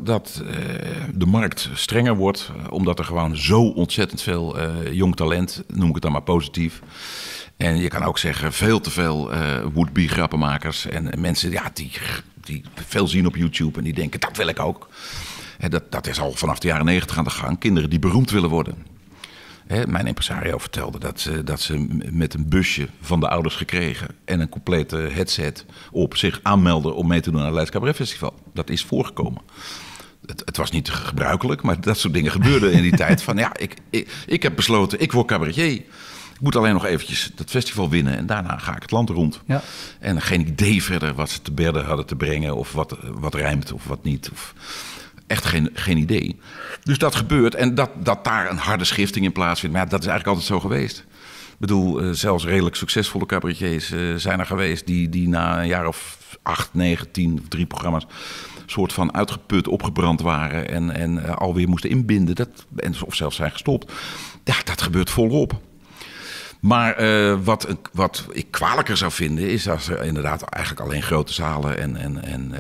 de markt strenger wordt, omdat er gewoon zo ontzettend veel jong talent, noem ik het dan maar positief. En je kan ook zeggen, veel te veel would-be grappenmakers en mensen die veel zien op YouTube en die denken, dat wil ik ook. Dat is al vanaf de jaren 90 aan de gang. Kinderen die beroemd willen worden. Mijn impresario vertelde dat ze met een busje van de ouders gekregen en een complete headset op zich aanmelden om mee te doen aan het Leids Cabaret Festival. Dat is voorgekomen. Het was niet gebruikelijk, maar dat soort dingen gebeurden in die tijd. Van ja, ik heb besloten, ik word cabaretier. Ik moet alleen nog eventjes dat festival winnen en daarna ga ik het land rond. Ja. En geen idee verder wat ze te berden hadden te brengen of wat rijmt of wat niet. Echt geen idee. Dus dat gebeurt en dat daar een harde schifting in plaatsvindt. Maar ja, dat is eigenlijk altijd zo geweest. Ik bedoel, zelfs redelijk succesvolle cabaretiers zijn er geweest die na een jaar of 8, 9, 10, 3 programma's soort van uitgeput, opgebrand waren en alweer moesten inbinden. Of zelfs zijn gestopt. Ja, dat gebeurt volop. Maar wat ik kwalijker zou vinden is als er inderdaad eigenlijk alleen grote zalen en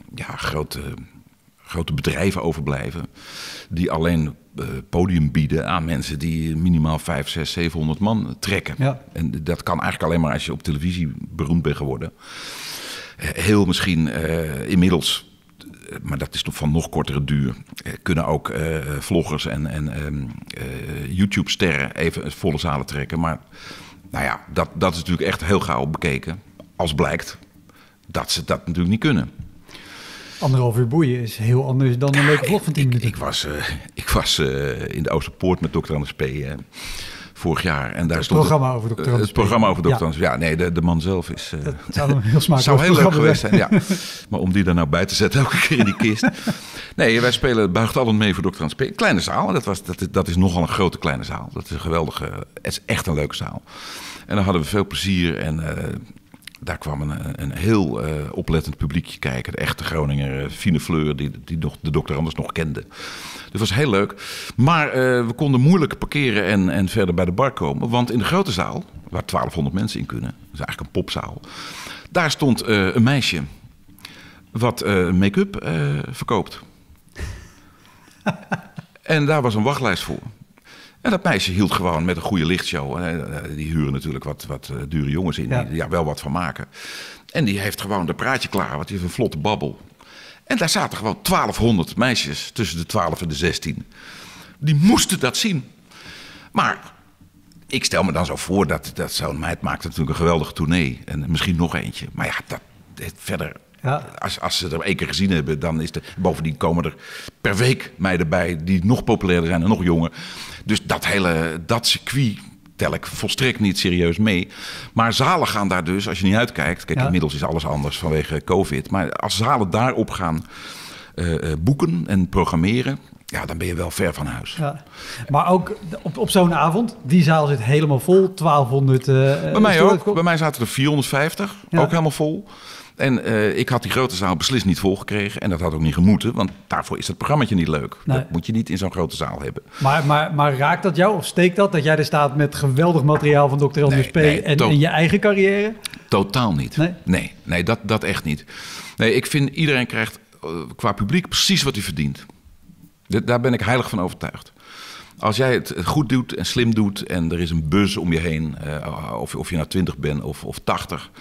grote bedrijven overblijven die alleen podium bieden aan mensen die minimaal 5, 6, 700 man trekken. Ja. En dat kan eigenlijk alleen maar als je op televisie beroemd bent geworden. Heel misschien inmiddels, maar dat is toch van nog kortere duur, kunnen ook vloggers en YouTube-sterren even volle zalen trekken. Maar nou ja, dat is natuurlijk echt heel gauw bekeken. Als blijkt dat ze dat natuurlijk niet kunnen. 1,5 uur boeien is heel anders dan een leuke vlog van 10 minuten. Ik was in de Oosterpoort met Dr. Anders P. Vorig jaar. En daar het programma over Dr. Anders P. Het programma over Dr. Anders P. Ja, nee, de man zelf is... dat zou een heel smakelijk zou heel leuk geweest zijn, ja. Maar om die er nou bij te zetten elke keer in die kist. Nee, wij spelen Buigt allen mee voor Dr. Anders P. Kleine zaal. Dat is nogal een grote kleine zaal. Dat is een geweldige... Het is echt een leuke zaal. En dan hadden we veel plezier en... daar kwam een heel oplettend publiekje kijken. De echte Groninger Fine Fleur, die de Dr. Anders nog kende. Dat was heel leuk. Maar we konden moeilijk parkeren en verder bij de bar komen. Want in de grote zaal, waar 1200 mensen in kunnen... dat is eigenlijk een popzaal... daar stond een meisje wat make-up verkoopt. En daar was een wachtlijst voor. En dat meisje hield gewoon met een goede lichtshow. Die huren natuurlijk wat dure jongens in, die daar wel wat van maken. En die heeft gewoon de praatje klaar, want die heeft een vlotte babbel. En daar zaten gewoon 1200 meisjes tussen de 12 en de 16. Die moesten dat zien. Maar ik stel me dan zo voor dat zo'n meid maakt natuurlijk een geweldige tournee. En misschien nog eentje. Maar ja, verder... Ja. Als ze er 1 keer gezien hebben, dan is bovendien komen er per week meiden bij die nog populairder zijn en nog jonger. Dus dat circuit tel ik volstrekt niet serieus mee. Maar zalen gaan daar dus, als je niet uitkijkt... Kijk, inmiddels is alles anders vanwege COVID. Maar als zalen daarop gaan boeken en programmeren... ja, dan ben je wel ver van huis. Ja. Maar ook op zo'n avond, die zaal zit helemaal vol, 1200... bij mij ook. Bij mij zaten er 450, ook helemaal vol. En ik had die grote zaal beslist niet volgekregen. En dat had ook niet gemoeten, want daarvoor is dat programmaatje niet leuk. Nee. Dat moet je niet in zo'n grote zaal hebben. Maar raakt dat jou of steekt dat jij er staat met geweldig materiaal van Dr. Anders P. En je eigen carrière? Totaal niet. Nee, dat echt niet. Nee, ik vind iedereen krijgt qua publiek precies wat hij verdient. Daar ben ik heilig van overtuigd. Als jij het goed doet en slim doet en er is een buzz om je heen... of je nou 20 bent of 80...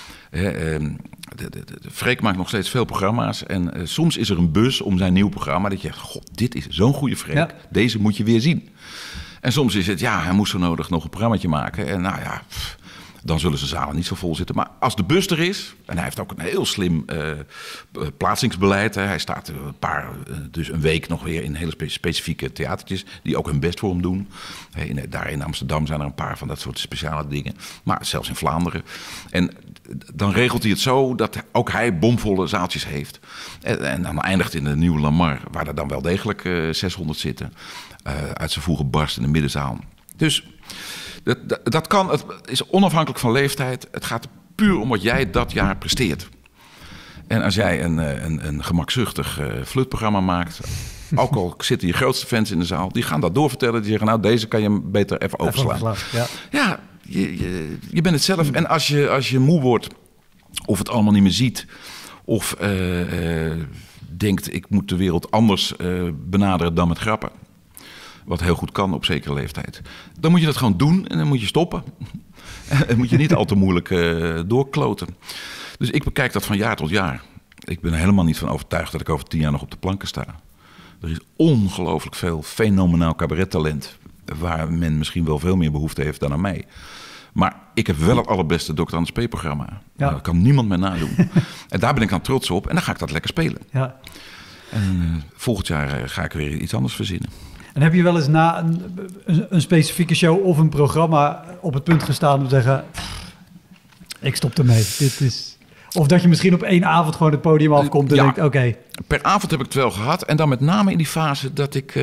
Freek maakt nog steeds veel programma's. En soms is er een buzz om zijn nieuw programma. Dat je zegt, god, dit is zo'n goede Freek. Ja. Deze moet je weer zien. En soms is het, hij moest zo nodig nog een programmaatje maken. En nou ja, dan zullen zijn zalen niet zo vol zitten. Maar als de bus er is, en hij heeft ook een heel slim plaatsingsbeleid. Hij staat dus een week nog weer in hele specifieke theatertjes... die ook hun best voor hem doen. Daar in Amsterdam zijn er een paar van dat soort speciale dingen. Maar zelfs in Vlaanderen. En dan regelt hij het zo dat ook hij bomvolle zaaltjes heeft. En dan eindigt in de Nieuwe Lamar, waar er dan wel degelijk 600 zitten. Uit zijn voegen barst in de middenzaal. Dus dat kan, het is onafhankelijk van leeftijd. Het gaat puur om wat jij dat jaar presteert. En als jij een gemakzuchtig flutprogramma maakt... ook al zitten je grootste fans in de zaal... die gaan dat doorvertellen. Die zeggen, nou, deze kan je beter even overslaan. Ja, je bent het zelf. En als je moe wordt of het allemaal niet meer ziet... of denkt, ik moet de wereld anders benaderen dan met grappen... wat heel goed kan op zekere leeftijd... dan moet je dat gewoon doen en dan moet je stoppen. En moet je niet al te moeilijk doorkloten. Dus ik bekijk dat van jaar tot jaar. Ik ben er helemaal niet van overtuigd dat ik over 10 jaar nog op de planken sta. Er is ongelooflijk veel fenomenaal cabarettalent, waar men misschien wel veel meer behoefte heeft dan aan mij. Maar ik heb wel het allerbeste Dr. Anders P-programma. Ja. Dat kan niemand meer nadoen. En daar ben ik dan trots op en dan ga ik dat lekker spelen. Ja. En volgend jaar ga ik weer iets anders verzinnen. En heb je wel eens na een specifieke show of een programma op het punt gestaan om te zeggen, ik stop ermee. Dit is... Of dat je misschien op 1 avond gewoon het podium afkomt en denkt, oké. Per avond heb ik het wel gehad. En dan met name in die fase dat ik...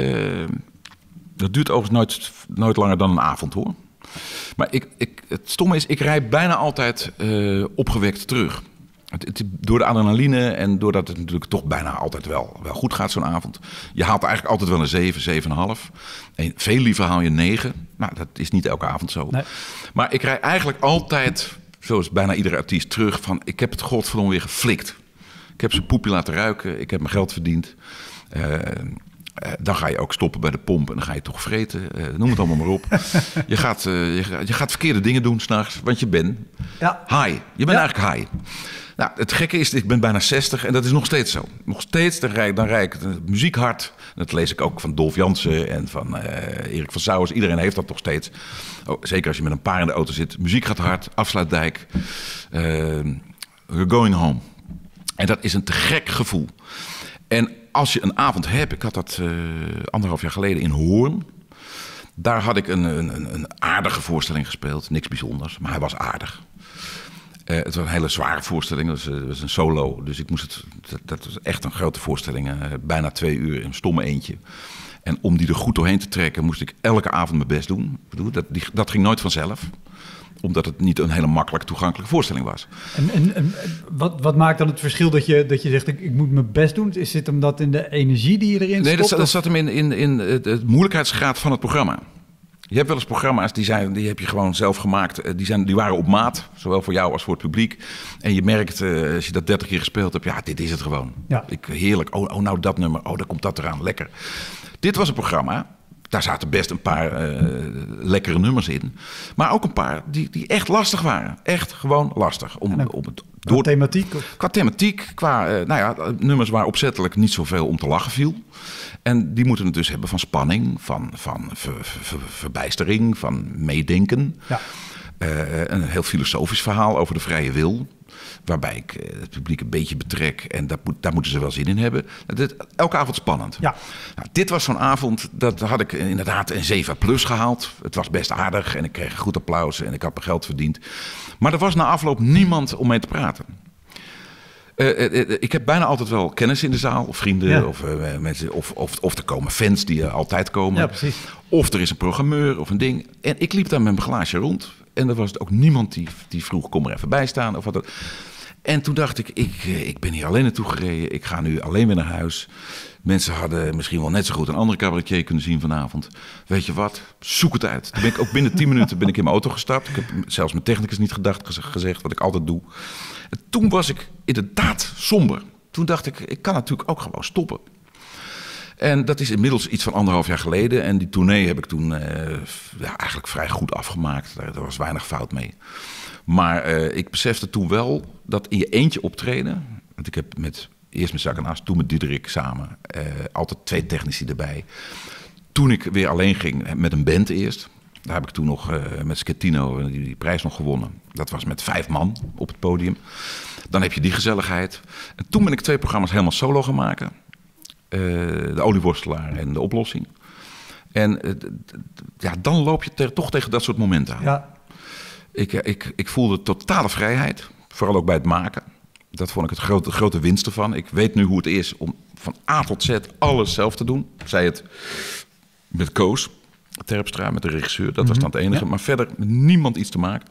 dat duurt overigens nooit langer dan een avond, hoor. Maar het stomme is, ik rijd bijna altijd opgewekt terug. Door de adrenaline en doordat het natuurlijk toch bijna altijd wel goed gaat zo'n avond. Je haalt eigenlijk altijd wel een 7, 7,5. En veel liever haal je 9. Nou, dat is niet elke avond zo. Nee. Maar ik rijd eigenlijk altijd, zoals bijna iedere artiest, terug van... ik heb het godverdomme weer geflikt. Ik heb zijn poepje laten ruiken. Ik heb mijn geld verdiend. Dan ga je ook stoppen bij de pomp en dan ga je toch vreten. Noem het allemaal maar op. Je gaat verkeerde dingen doen s'nachts, want je bent high. Je bent eigenlijk high. Nou, het gekke is, ik ben bijna 60 en dat is nog steeds zo. Nog steeds, dan rijd ik muziek hard. Dat lees ik ook van Dolf Jansen en van Erik van Sauers. Iedereen heeft dat nog steeds. Oh, zeker als je met een paar in de auto zit. Muziek gaat hard, Afsluitdijk. We're going home. En dat is een te gek gevoel. En als je een avond hebt, ik had dat 1,5 jaar geleden in Hoorn. Daar had ik een aardige voorstelling gespeeld. Niks bijzonders, maar hij was aardig. Het was een hele zware voorstelling. Dat was een solo. Dus ik moest dat was echt een grote voorstelling. Bijna 2 uur in een stomme eentje. En om die er goed doorheen te trekken, moest ik elke avond mijn best doen. Ik bedoel, dat ging nooit vanzelf. Omdat het niet een hele makkelijk toegankelijke voorstelling was. En wat maakt dan het verschil dat je zegt, ik moet mijn best doen? Zit hem dat in de energie die je erin stopt? Nee, dat zat hem in het moeilijkheidsgraad van het programma. Je hebt wel eens programma's, die heb je gewoon zelf gemaakt. Die waren op maat, zowel voor jou als voor het publiek. En je merkt, als je dat 30 keer gespeeld hebt, ja, dit is het gewoon. Ja. Heerlijk, nou dat nummer, daar komt dat eraan, lekker. Dit was een programma, daar zaten best een paar lekkere nummers in. Maar ook een paar die echt lastig waren. Echt gewoon lastig. Qua thematiek? Qua thematiek, nummers waar opzettelijk niet zoveel om te lachen viel. En die moeten het dus hebben van spanning, van verbijstering, van meedenken. Ja. Een heel filosofisch verhaal over de vrije wil. Waarbij ik het publiek een beetje betrek. En daar moeten ze wel zin in hebben. Elke avond spannend. Ja. Nou, dit was zo'n avond, dat had ik inderdaad een 7+ gehaald. Het was best aardig en ik kreeg goed applaus en ik had mijn geld verdiend. Maar er was na afloop niemand om mee te praten. Ik heb bijna altijd wel kennis in de zaal, of vrienden, of mensen, of er komen fans die altijd komen. Ja, precies. Of er is een programmeur of een ding. En ik liep daar met mijn glaasje rond. En er was ook niemand die vroeg, kom er even bij staan. Of wat dat. En toen dacht ik ben hier alleen naartoe gereden. Ik ga nu alleen weer naar huis. Mensen hadden misschien wel net zo goed een andere cabaretier kunnen zien vanavond. Weet je wat? Zoek het uit. Toen ben ik ook binnen 10 minuten in mijn auto gestapt. Ik heb zelfs mijn technicus niet gezegd wat ik altijd doe. En toen was ik inderdaad somber. Toen dacht ik kan natuurlijk ook gewoon stoppen. En dat is inmiddels iets van 1,5 jaar geleden. En die tournee heb ik toen eigenlijk vrij goed afgemaakt. Daar was weinig fout mee. Maar ik besefte toen wel dat in je eentje optreden. Want ik heb eerst met Zak en As, toen met Diederik samen. Altijd 2 technici erbij. Toen ik weer alleen ging, met een band eerst. Daar heb ik toen nog met Schettino die prijs nog gewonnen. Dat was met 5 man op het podium. Dan heb je die gezelligheid. En toen ben ik 2 programma's helemaal solo gaan maken. De Olieworstelaar en De Oplossing. En dan loop je toch tegen dat soort momenten aan. Ja. Ik voelde totale vrijheid. Vooral ook bij het maken. Dat vond ik het grote winst ervan. Ik weet nu hoe het is om van A tot Z alles zelf te doen. Zij het met Koos Terpstra, met de regisseur. Dat was dan het enige. Ja. Maar verder met niemand iets te maken.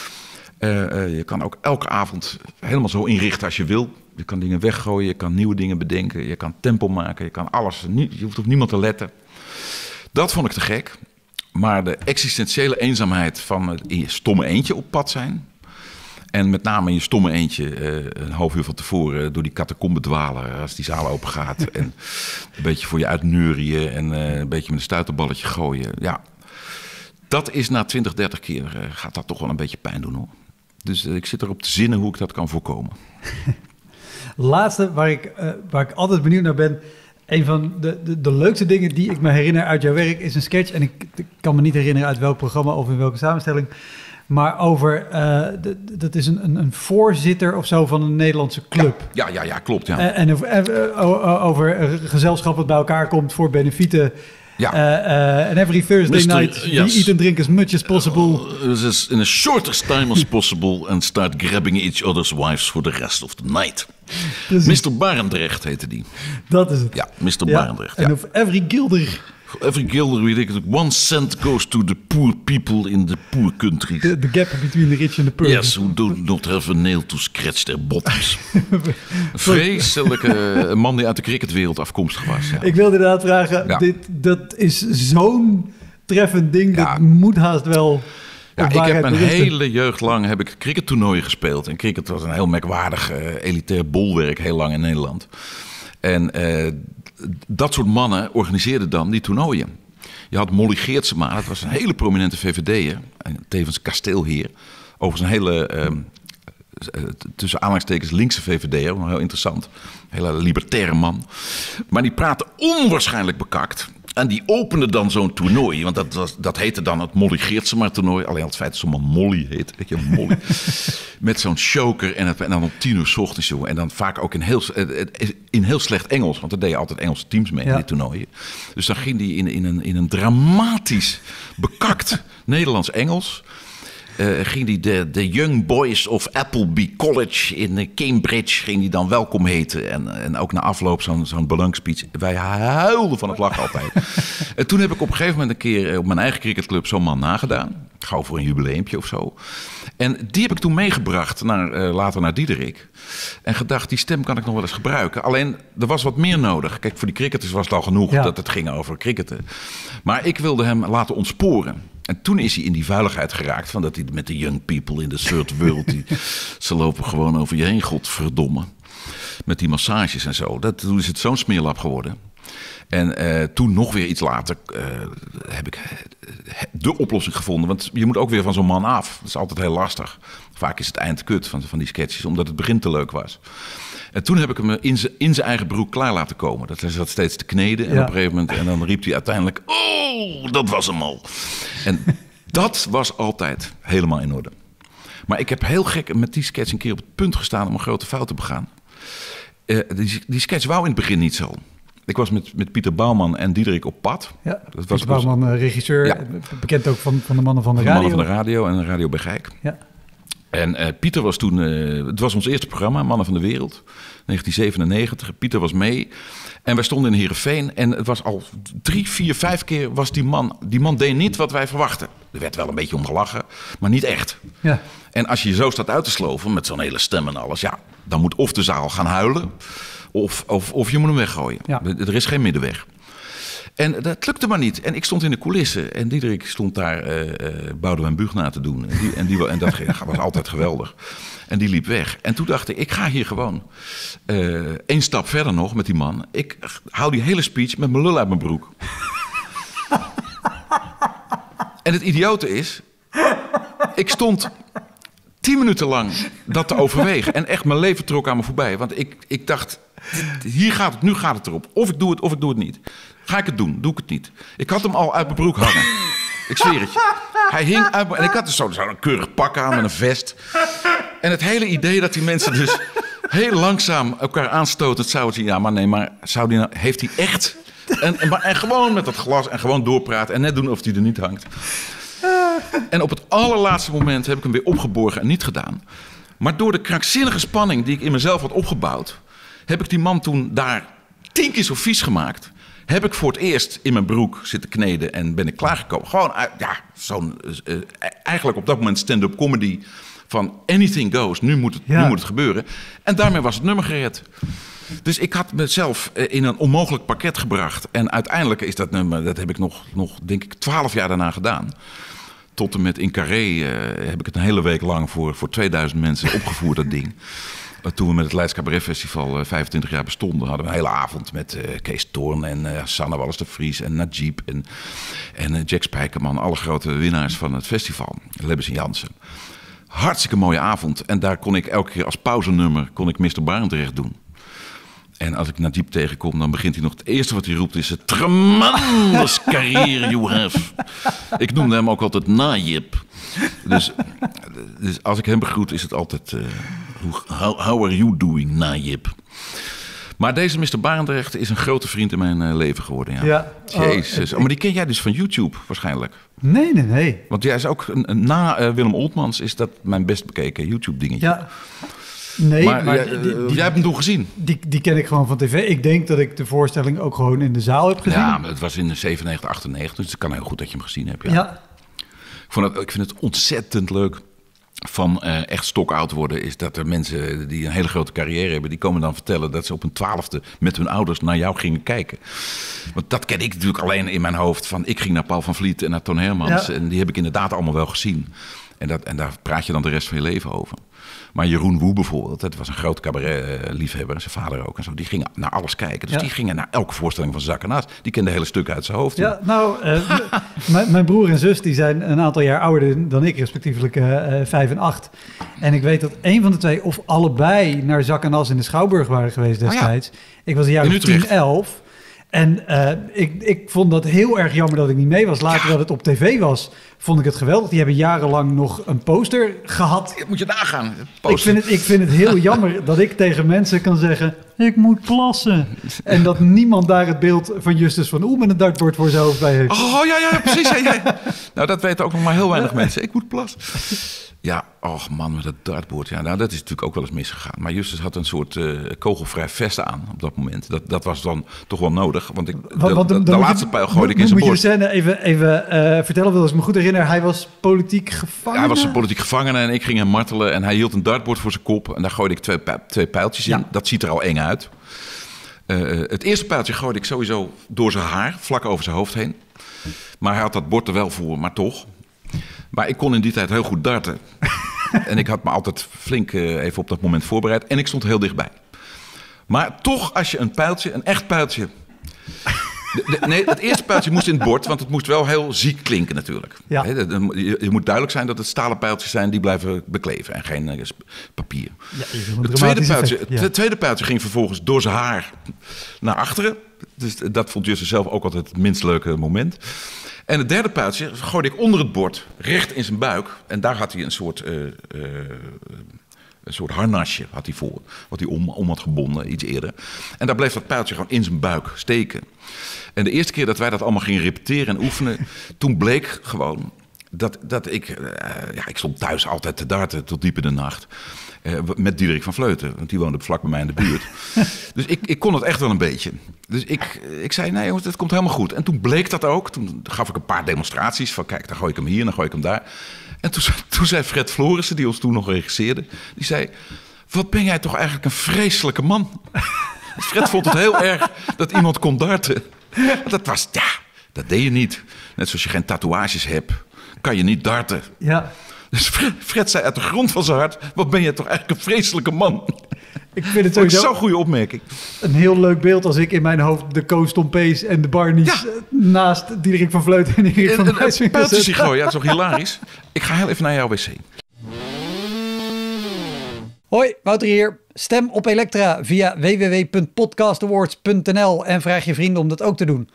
Je kan ook elke avond helemaal zo inrichten als je wil. Je kan dingen weggooien, je kan nieuwe dingen bedenken. Je kan tempo maken, je kan alles. Je hoeft op niemand te letten. Dat vond ik te gek. Maar de existentiële eenzaamheid van in je stomme eentje op pad zijn. En met name in je stomme eentje een half uur van tevoren door die catacombe dwalen als die zaal open gaat. En een beetje voor je uitneurien en een beetje met een stuiterballetje gooien. Ja, dat is na 20, 30 keer gaat dat toch wel een beetje pijn doen, hoor. Dus ik zit erop te zinnen hoe ik dat kan voorkomen. Laatste, waar ik altijd benieuwd naar ben. Een van de leukste dingen die ik me herinner uit jouw werk is een sketch. En ik kan me niet herinneren uit welk programma of in welke samenstelling. Maar over, dat is een voorzitter of zo van een Nederlandse club. Ja, klopt. Ja. En over een gezelschap wat bij elkaar komt voor benefieten. Ja. And every Thursday night, we eat and drink as much as possible. In a shortest time as possible and start grabbing each other's wives for the rest of the night. Mr. Barendrecht heette die. Dat is het. Ja, Mr. Barendrecht. En of every guilder... Every guilder, weet ik het, 1 cent goes to the poor people in the poor countries. The gap between the rich and the poor. Yes, who do not have a nail to scratch their bottoms. Een vreselijke man die uit de cricketwereld afkomstig was. Ja. Ik wilde inderdaad vragen, dat is zo'n treffend ding, dat moet haast wel... Ja, ik heb mijn hele jeugd lang crickettoernooien gespeeld. En cricket was een heel merkwaardig elitair bolwerk heel lang in Nederland. En dat soort mannen organiseerden dan die toernooien. Je had Molly Geertsema, dat was een hele prominente VVD'er. En tevens kasteelheer. Overigens een hele, tussen aanhalingstekens, linkse VVD'er. Heel interessant. Een hele libertaire man. Maar die praatte onwaarschijnlijk bekakt. En die opende dan zo'n toernooi. Want dat heette dan het Molly Geertsema toernooi. Alleen al het feit dat zo'n man Molly heet. Weet je, Molly. Met zo'n choker en dan om 10:00 's ochtends. Joh. En dan vaak ook in heel slecht Engels. Want er deden altijd Engelse teams mee in die toernooien. Dus dan ging die in een dramatisch bekakt Nederlands-Engels... ging hij de Young Boys of Appleby College in Cambridge ging hij dan welkom heten. En ook na afloop zo'n bedankspeech. Wij huilden van het lachen altijd. En toen heb ik op een gegeven moment een keer op mijn eigen cricketclub zo'n man nagedaan. Gauw voor een jubileumpje of zo. En die heb ik toen meegebracht later naar Diederik. En gedacht, die stem kan ik nog wel eens gebruiken. Alleen, er was wat meer nodig. Kijk, voor die cricketers was het al genoeg dat het ging over cricketen. Maar ik wilde hem laten ontsporen. En toen is hij in die vuiligheid geraakt van dat hij met de young people in the third world... ze lopen gewoon over je heen, godverdomme. Met die massages en zo. Toen is het zo'n smeerlap geworden. En toen nog weer iets later heb ik de oplossing gevonden. Want je moet ook weer van zo'n man af. Dat is altijd heel lastig. Vaak is het eind kut van die sketches, omdat het begin te leuk was. En toen heb ik hem in zijn eigen broek klaar laten komen. Dat hij zat steeds te kneden. En op een gegeven moment, en dan riep hij uiteindelijk... Oh, dat was hem al. En dat was altijd helemaal in orde. Maar ik heb heel gek met die sketch een keer op het punt gestaan... om een grote fout te begaan. Die sketch wou in het begin niet zo. Ik was met Pieter Bouwman en Diederik op pad. Ja, dat was Pieter Bouwman, regisseur. Bekend ook van de mannen van de radio. De mannen van de radio en Radio Bergijk. Ja. En Pieter was toen... het was ons eerste programma, Mannen van de Wereld. 1997. Pieter was mee. En wij stonden in Heerenveen. En het was al 3, 4, 5 keer was die man... Die man deed niet wat wij verwachten. Er werd wel een beetje om gelachen, maar niet echt. Ja. En als je je zo staat uit te sloven met zo'n hele stem en alles... ja, dan moet of de zaal gaan huilen... Of je moet hem weggooien. Ja. Er is geen middenweg. En dat lukte maar niet. En ik stond in de coulissen. En Diederik stond daar Boudewijn Buug na te doen. En dat was altijd geweldig. En die liep weg. En toen dacht ik ga hier gewoon 1 stap verder nog met die man. Ik hou die hele speech met mijn lul uit mijn broek. En het idiote is... Ik stond 10 minuten lang dat te overwegen. En echt mijn leven trok aan me voorbij. Want ik dacht... Nu gaat het erop. Of ik doe het of ik doe het niet. Ga ik het doen? Doe ik het niet? Ik had hem al uit mijn broek hangen. Ik zweer het je. Hij hing uit me. En ik had dus zo'n keurig pak aan met een vest. En het hele idee dat die mensen dus heel langzaam elkaar aanstoten zouden zien. Ja, maar nee, maar heeft hij echt... En gewoon met dat glas en gewoon doorpraten. En net doen of hij er niet hangt. En op het allerlaatste moment heb ik hem weer opgeborgen en niet gedaan. Maar door de krankzinnige spanning die ik in mezelf had opgebouwd... heb ik die man toen daar 10 keer zo vies gemaakt. Heb ik voor het eerst in mijn broek zitten kneden en ben ik klaargekomen. Gewoon, eigenlijk op dat moment stand-up comedy van anything goes. Nu moet het gebeuren. En daarmee was het nummer gered. Dus ik had mezelf in een onmogelijk pakket gebracht. En uiteindelijk is dat nummer, dat heb ik nog denk ik 12 jaar daarna gedaan. Tot en met in Carré heb ik het een hele week lang voor 2000 mensen opgevoerd, dat ding. Toen we met het Leids Cabaret Festival 25 jaar bestonden... hadden we een hele avond met Kees Toorn en Sanne Wallis de Vries... en Najib en Jack Spijkerman. Alle grote winnaars van het festival. Lebbes en Jansen. Hartstikke mooie avond. En daar kon ik elke keer als pauzenummer Mr. Barendrecht doen. En als ik Najib tegenkom, dan begint hij nog... Het eerste wat hij roept is... A tremendous career you have. Ik noemde hem ook altijd Najib. Dus als ik hem begroet, is het altijd... how are you doing, Najib? Maar deze Mr. Barendrecht is een grote vriend in mijn leven geworden. Ja. Jezus. Maar die ken jij dus van YouTube waarschijnlijk? Nee. Want jij is ook... Na Willem Oltmans is dat mijn best bekeken YouTube-dingetje. Ja. Nee, maar jij hebt hem toen gezien. Die ken ik gewoon van tv. Ik denk dat ik de voorstelling ook gewoon in de zaal heb gezien. Ja, maar het was in de 97, 98. Dus het kan heel goed dat je hem gezien hebt. Ja. Ik vind het ontzettend leuk van echt stokoud worden... is dat er mensen die een hele grote carrière hebben... die komen dan vertellen dat ze op hun 12e met hun ouders naar jou gingen kijken. Want dat ken ik natuurlijk alleen in mijn hoofd. Van ik ging naar Paul van Vliet en naar Toon Hermans. Ja. En die heb ik inderdaad allemaal wel gezien. En daar praat je dan de rest van je leven over. Maar Jeroen Woe bijvoorbeeld, dat was een groot cabaret-liefhebber. Zijn vader ook en zo. Die gingen naar alles kijken. Dus die gingen naar elke voorstelling van Zak en As. Die kende hele stukken uit zijn hoofd. Ja, nou, mijn broer en zus die zijn een aantal jaar ouder dan ik, respectievelijk 5 en 8. En ik weet dat een van de twee of allebei naar Zak en As in de Schouwburg waren geweest destijds. Ja. Ik was een jaar 10, 11. En ik vond dat heel erg jammer dat ik niet mee was. Later dat het op tv was, vond ik het geweldig. Die hebben jarenlang nog een poster gehad. Moet je nagaan. Ik vind het heel jammer dat ik tegen mensen kan zeggen... ik moet plassen. En dat niemand daar het beeld van Justus van Oel met een dartbord voor zijn hoofd bij heeft. Oh, ja, precies. Ja. Nou, dat weten ook nog maar heel weinig mensen. Ik moet plassen. Ja, och man, met dat dartboard. Ja, nou, dat is natuurlijk ook wel eens misgegaan. Maar Justus had een soort kogelvrij vest aan op dat moment. Dat was dan toch wel nodig. Want de laatste pijl gooide ik in zijn borst. Moet je de scène even vertellen, als ik me goed herinner. Hij was politiek gevangene. Hij was een politiek gevangene en ik ging hem martelen. En hij hield een dartboard voor zijn kop. En daar gooide ik twee pijltjes in. Dat ziet er al eng uit. Het eerste pijltje gooide ik sowieso door zijn haar, vlak over zijn hoofd heen. Maar hij had dat bord er wel voor, maar toch... Maar ik kon in die tijd heel goed darten. En ik had me altijd flink even op dat moment voorbereid. En ik stond heel dichtbij. Maar toch, als je een echt pijltje... Nee, het eerste pijltje moest in het bord, want het moest wel heel ziek klinken natuurlijk. Ja. Je moet duidelijk zijn dat het stalen pijltjes zijn die blijven bekleven en geen papier. Ja, het tweede pijltje ging vervolgens door zijn haar naar achteren. Dus dat vond Justus zelf ook altijd het minst leuke moment. En het derde pijltje gooide ik onder het bord, recht in zijn buik. En daar had hij een soort harnasje had hij voor, wat hij om had gebonden iets eerder. En daar bleef dat pijltje gewoon in zijn buik steken. En de eerste keer dat wij dat allemaal gingen repeteren en oefenen... toen bleek gewoon dat ik... ik stond thuis altijd te darten tot diep in de nacht. Met Diederik van Vleuten, want die woonde vlak bij mij in de buurt. Dus ik kon het echt wel een beetje. Dus ik zei, nee jongens, dat komt helemaal goed. En toen bleek dat ook. Toen gaf ik een paar demonstraties van... kijk, dan gooi ik hem hier, dan gooi ik hem daar. En toen zei Fred Florissen, die ons toen nog regisseerde... die zei, wat ben jij toch eigenlijk een vreselijke man. Fred vond het heel erg dat iemand kon darten. Dat deed je niet. Net zoals je geen tatoeages hebt, kan je niet darten. Ja. Dus Fred zei uit de grond van zijn hart... wat ben je toch eigenlijk een vreselijke man. Ik vind het sowieso zo'n goede opmerking. Een heel leuk beeld als ik in mijn hoofd... de Koos Tompees en de Barneys naast Diederik van Vleuten en Erik van Rijswinkel. Pijltjes gooien, ja, dat is toch hilarisch. Ik ga heel even naar jouw wc. Hoi, Wouter hier. Stem op Elektra via www.podcastawards.nl... en vraag je vrienden om dat ook te doen.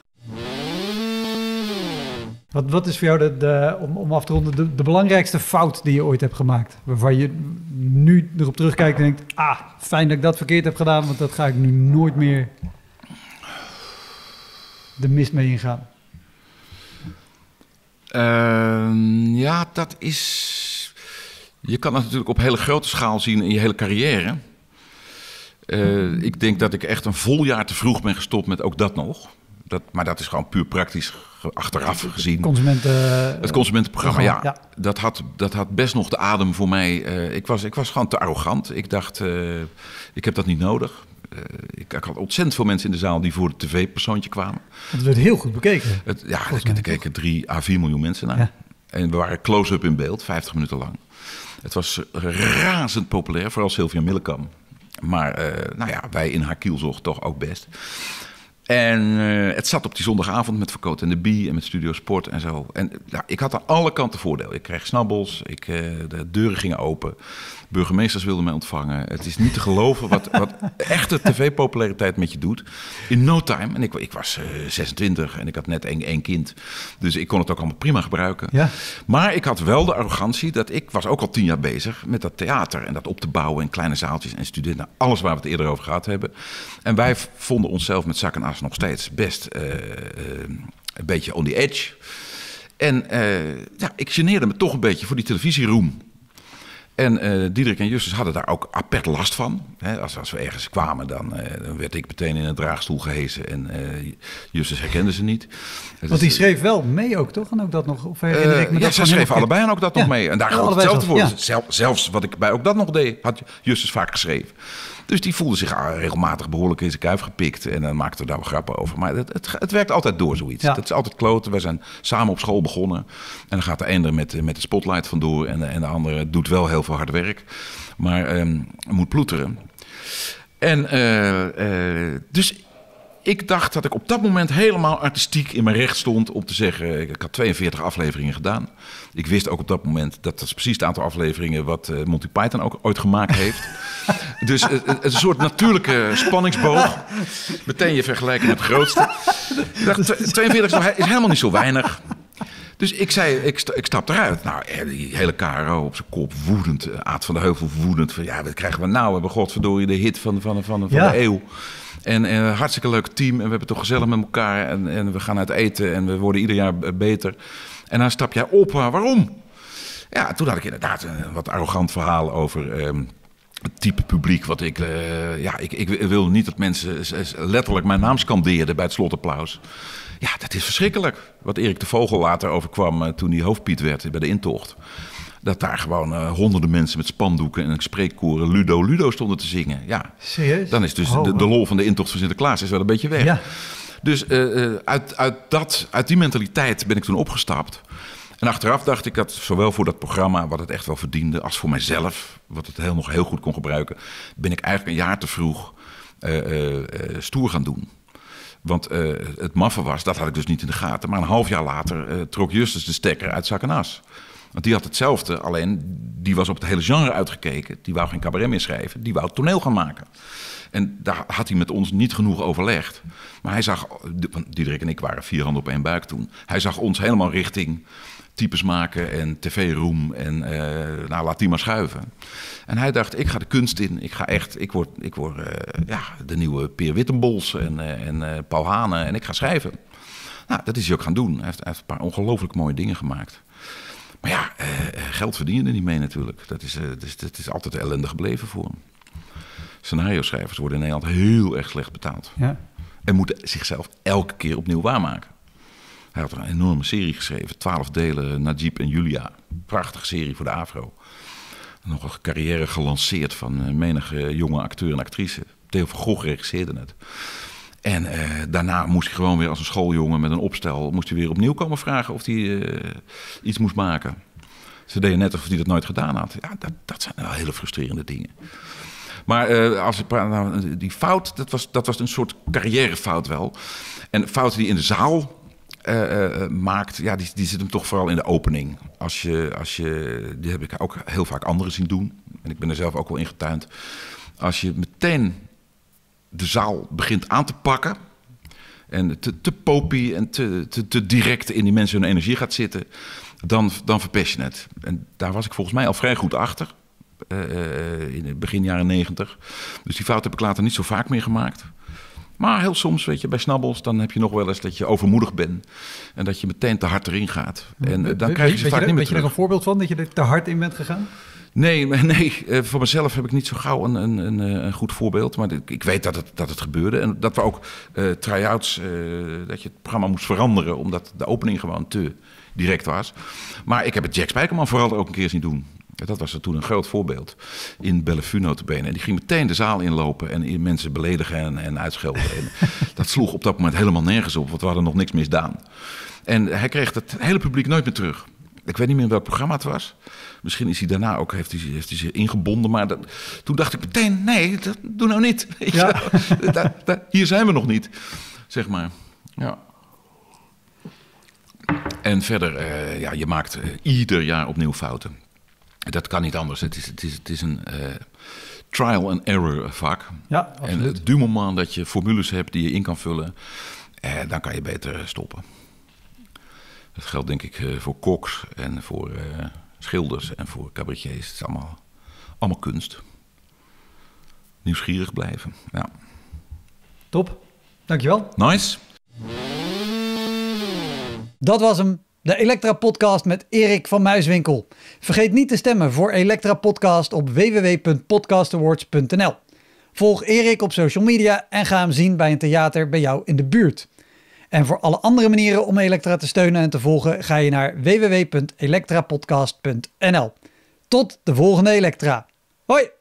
Wat is voor jou om af te ronden de belangrijkste fout die je ooit hebt gemaakt? Waarvan je nu erop terugkijkt en denkt... fijn dat ik dat verkeerd heb gedaan... want dat ga ik nu nooit meer de mist mee ingaan. Dat is... Je kan dat natuurlijk op hele grote schaal zien in je hele carrière. Ik denk dat ik echt een vol jaar te vroeg ben gestopt met ook dat nog... Maar dat is gewoon puur praktisch achteraf gezien. Het consumentenprogramma, ja. Dat had best nog de adem voor mij. Ik was gewoon te arrogant. Ik dacht, ik heb dat niet nodig. Ik had ontzettend veel mensen in de zaal die voor het tv-persoontje kwamen. Het werd heel goed bekeken. Er keken 3 à 4 miljoen mensen naar. Ja. En we waren close-up in beeld, 50 minuten lang. Het was razend populair, vooral Sylvia Millekam. Maar wij in haar kielzog toch ook best. En het zat op die zondagavond met Verkoot en de Bie en met Studio Sport en zo. En ik had aan alle kanten voordeel. Ik kreeg snabbels, de deuren gingen open. Burgemeesters wilden mij ontvangen. Het is niet te geloven wat echte tv-populariteit met je doet. In no time. En ik was 26 en ik had net één kind. Dus ik kon het ook allemaal prima gebruiken. Ja. Maar ik had wel de arrogantie dat ik was ook al 10 jaar bezig met dat theater. En dat op te bouwen in kleine zaaltjes en studenten. Nou, alles waar we het eerder over gehad hebben. En wij vonden onszelf met zak en as nog steeds best een beetje on the edge. En ik geneerde me toch een beetje voor die televisieroem. En Diederik en Justus hadden daar ook apart last van. Als we ergens kwamen, dan werd ik meteen in een draagstoel gehesen. En Justus herkende ze niet. Want die schreef wel mee ook, toch? En ook dat nog? Of herinner ik me dat ze schreven allebei en ook dat nog mee. En daar geldt hetzelfde voor. Ja. Zelfs wat ik bij ook dat nog deed, had Justus vaak geschreven. Dus die voelde zich regelmatig behoorlijk in zijn kuif gepikt. En dan maakten we daar wel grappen over. Maar het werkt altijd door, zoiets. Ja. Dat is altijd kloten. We zijn samen op school begonnen. En dan gaat de ene met de spotlight vandoor. En de andere doet wel heel veel hard werk. Maar moet ploeteren. En dus ik dacht dat ik op dat moment helemaal artistiek in mijn recht stond om te zeggen... Ik had 42 afleveringen gedaan. Ik wist ook op dat moment dat is precies het aantal afleveringen... wat Monty Python ook ooit gemaakt heeft. Dus een soort natuurlijke spanningsboog. Meteen je vergelijken met de grootste. Ik dacht, 42 is helemaal niet zo weinig. Dus ik zei, ik stap eruit. Nou, die hele KRO op zijn kop, woedend. Aad van de Heuvel woedend. Van, ja, wat krijgen we nou? We hebben godverdorie de hit van de eeuw. En hartstikke leuk team. En we hebben het toch gezellig met elkaar. En we gaan uit eten. En we worden ieder jaar beter. En dan stap jij op. Waarom? Ja, toen had ik inderdaad een wat arrogant verhaal over... het type publiek wat ik wilde niet dat mensen letterlijk mijn naam scandeerden bij het slotapplaus. Ja, dat is verschrikkelijk. Wat Erik de Vogel later overkwam toen hij hoofdpiet werd bij de intocht. Dat daar gewoon honderden mensen met spandoeken en spreekkoren Ludo stonden te zingen. Ja, serieus? Dan is dus de lol van de intocht van Sinterklaas is wel een beetje weg. Ja. Dus uit die mentaliteit ben ik toen opgestapt. En achteraf dacht ik dat zowel voor dat programma, wat het echt wel verdiende, als voor mijzelf, wat het nog heel goed kon gebruiken, ben ik eigenlijk een jaar te vroeg stoer gaan doen. Want het maffe was, dat had ik dus niet in de gaten. Maar een half jaar later trok Justus de stekker uit zak en as. Want die had hetzelfde, alleen die was op het hele genre uitgekeken. Die wou geen cabaret meer schrijven, die wou toneel gaan maken. En daar had hij met ons niet genoeg overlegd. Maar hij zag, want Diederik en ik waren 4 handen op 1 buik toen. Hij zag ons helemaal richting types maken en tv-roem en laat die maar schuiven. En hij dacht, ik ga de kunst in. Ik word de nieuwe Peer Wittenbols en Paul Hane en ik ga schrijven. Nou, dat is hij ook gaan doen. Hij heeft een paar ongelooflijk mooie dingen gemaakt. Maar ja, geld verdienen er niet mee natuurlijk. Dat is altijd ellendig gebleven voor hem. Scenario-schrijvers worden in Nederland heel erg slecht betaald. Ja. En moeten zichzelf elke keer opnieuw waarmaken. Hij had een enorme serie geschreven, 12 delen, Najib en Julia. Prachtige serie voor de AVRO. Nog een carrière gelanceerd van menige jonge acteur en actrice. Theo van Gogh regisseerde het. En daarna moest hij gewoon weer als een schooljongen met een opstel... moest hij weer opnieuw komen vragen of hij iets moest maken. Ze deden net alsof hij dat nooit gedaan had. Ja, dat zijn wel hele frustrerende dingen. Maar als ik praat, die fout, dat was een soort carrièrefout wel. En fouten die in de zaal maakt, ja, die zit hem toch vooral in de opening. Die heb ik ook heel vaak anderen zien doen. En ik ben er zelf ook wel in getuind. Als je meteen de zaal begint aan te pakken en te popie en te direct in die mensen hun energie gaat zitten, dan verpest je het. En daar was ik volgens mij al vrij goed achter. In het begin jaren 90. Dus die fout heb ik later niet zo vaak meer gemaakt. Maar heel soms, weet je, bij snabbels, dan heb je nog wel eens dat je overmoedig bent. En dat je meteen te hard erin gaat. En dan krijg je ze vaak niet meer terug. Weet je er een voorbeeld van, dat je er te hard in bent gegaan? Nee, voor mezelf heb ik niet zo gauw een goed voorbeeld. Maar ik weet dat het gebeurde. En dat we ook try-outs, dat je het programma moest veranderen, omdat de opening gewoon te direct was. Maar ik heb het Jack Spijkerman vooral ook een keer zien doen. Dat was er toen een groot voorbeeld. In Bellevue notabene. En die ging meteen de zaal inlopen en mensen beledigen en uitschelden. En dat sloeg op dat moment helemaal nergens op, want we hadden nog niks misdaan. En hij kreeg het hele publiek nooit meer terug. Ik weet niet meer in welk programma het was. Misschien is hij daarna ook, heeft hij zich ingebonden. Maar toen dacht ik meteen, nee, doe nou niet. Ja. Hier zijn we nog niet. zeg maar. Ja. En verder, je maakt ieder jaar opnieuw fouten. Dat kan niet anders. Het is een trial and error vak. Ja, en absoluut. du moment dat je formules hebt die je in kan vullen, dan kan je beter stoppen. Dat geldt denk ik voor koks en voor schilders en voor cabaretiers. Het is allemaal kunst. Nieuwsgierig blijven. Ja. Top. Dankjewel. Nice. Dat was hem. De Elektra Podcast met Erik van Muiswinkel. Vergeet niet te stemmen voor Elektra Podcast op www.podcastawards.nl. Volg Erik op social media en ga hem zien bij een theater bij jou in de buurt. En voor alle andere manieren om Elektra te steunen en te volgen ga je naar www.elektrapodcast.nl. Tot de volgende Elektra. Hoi!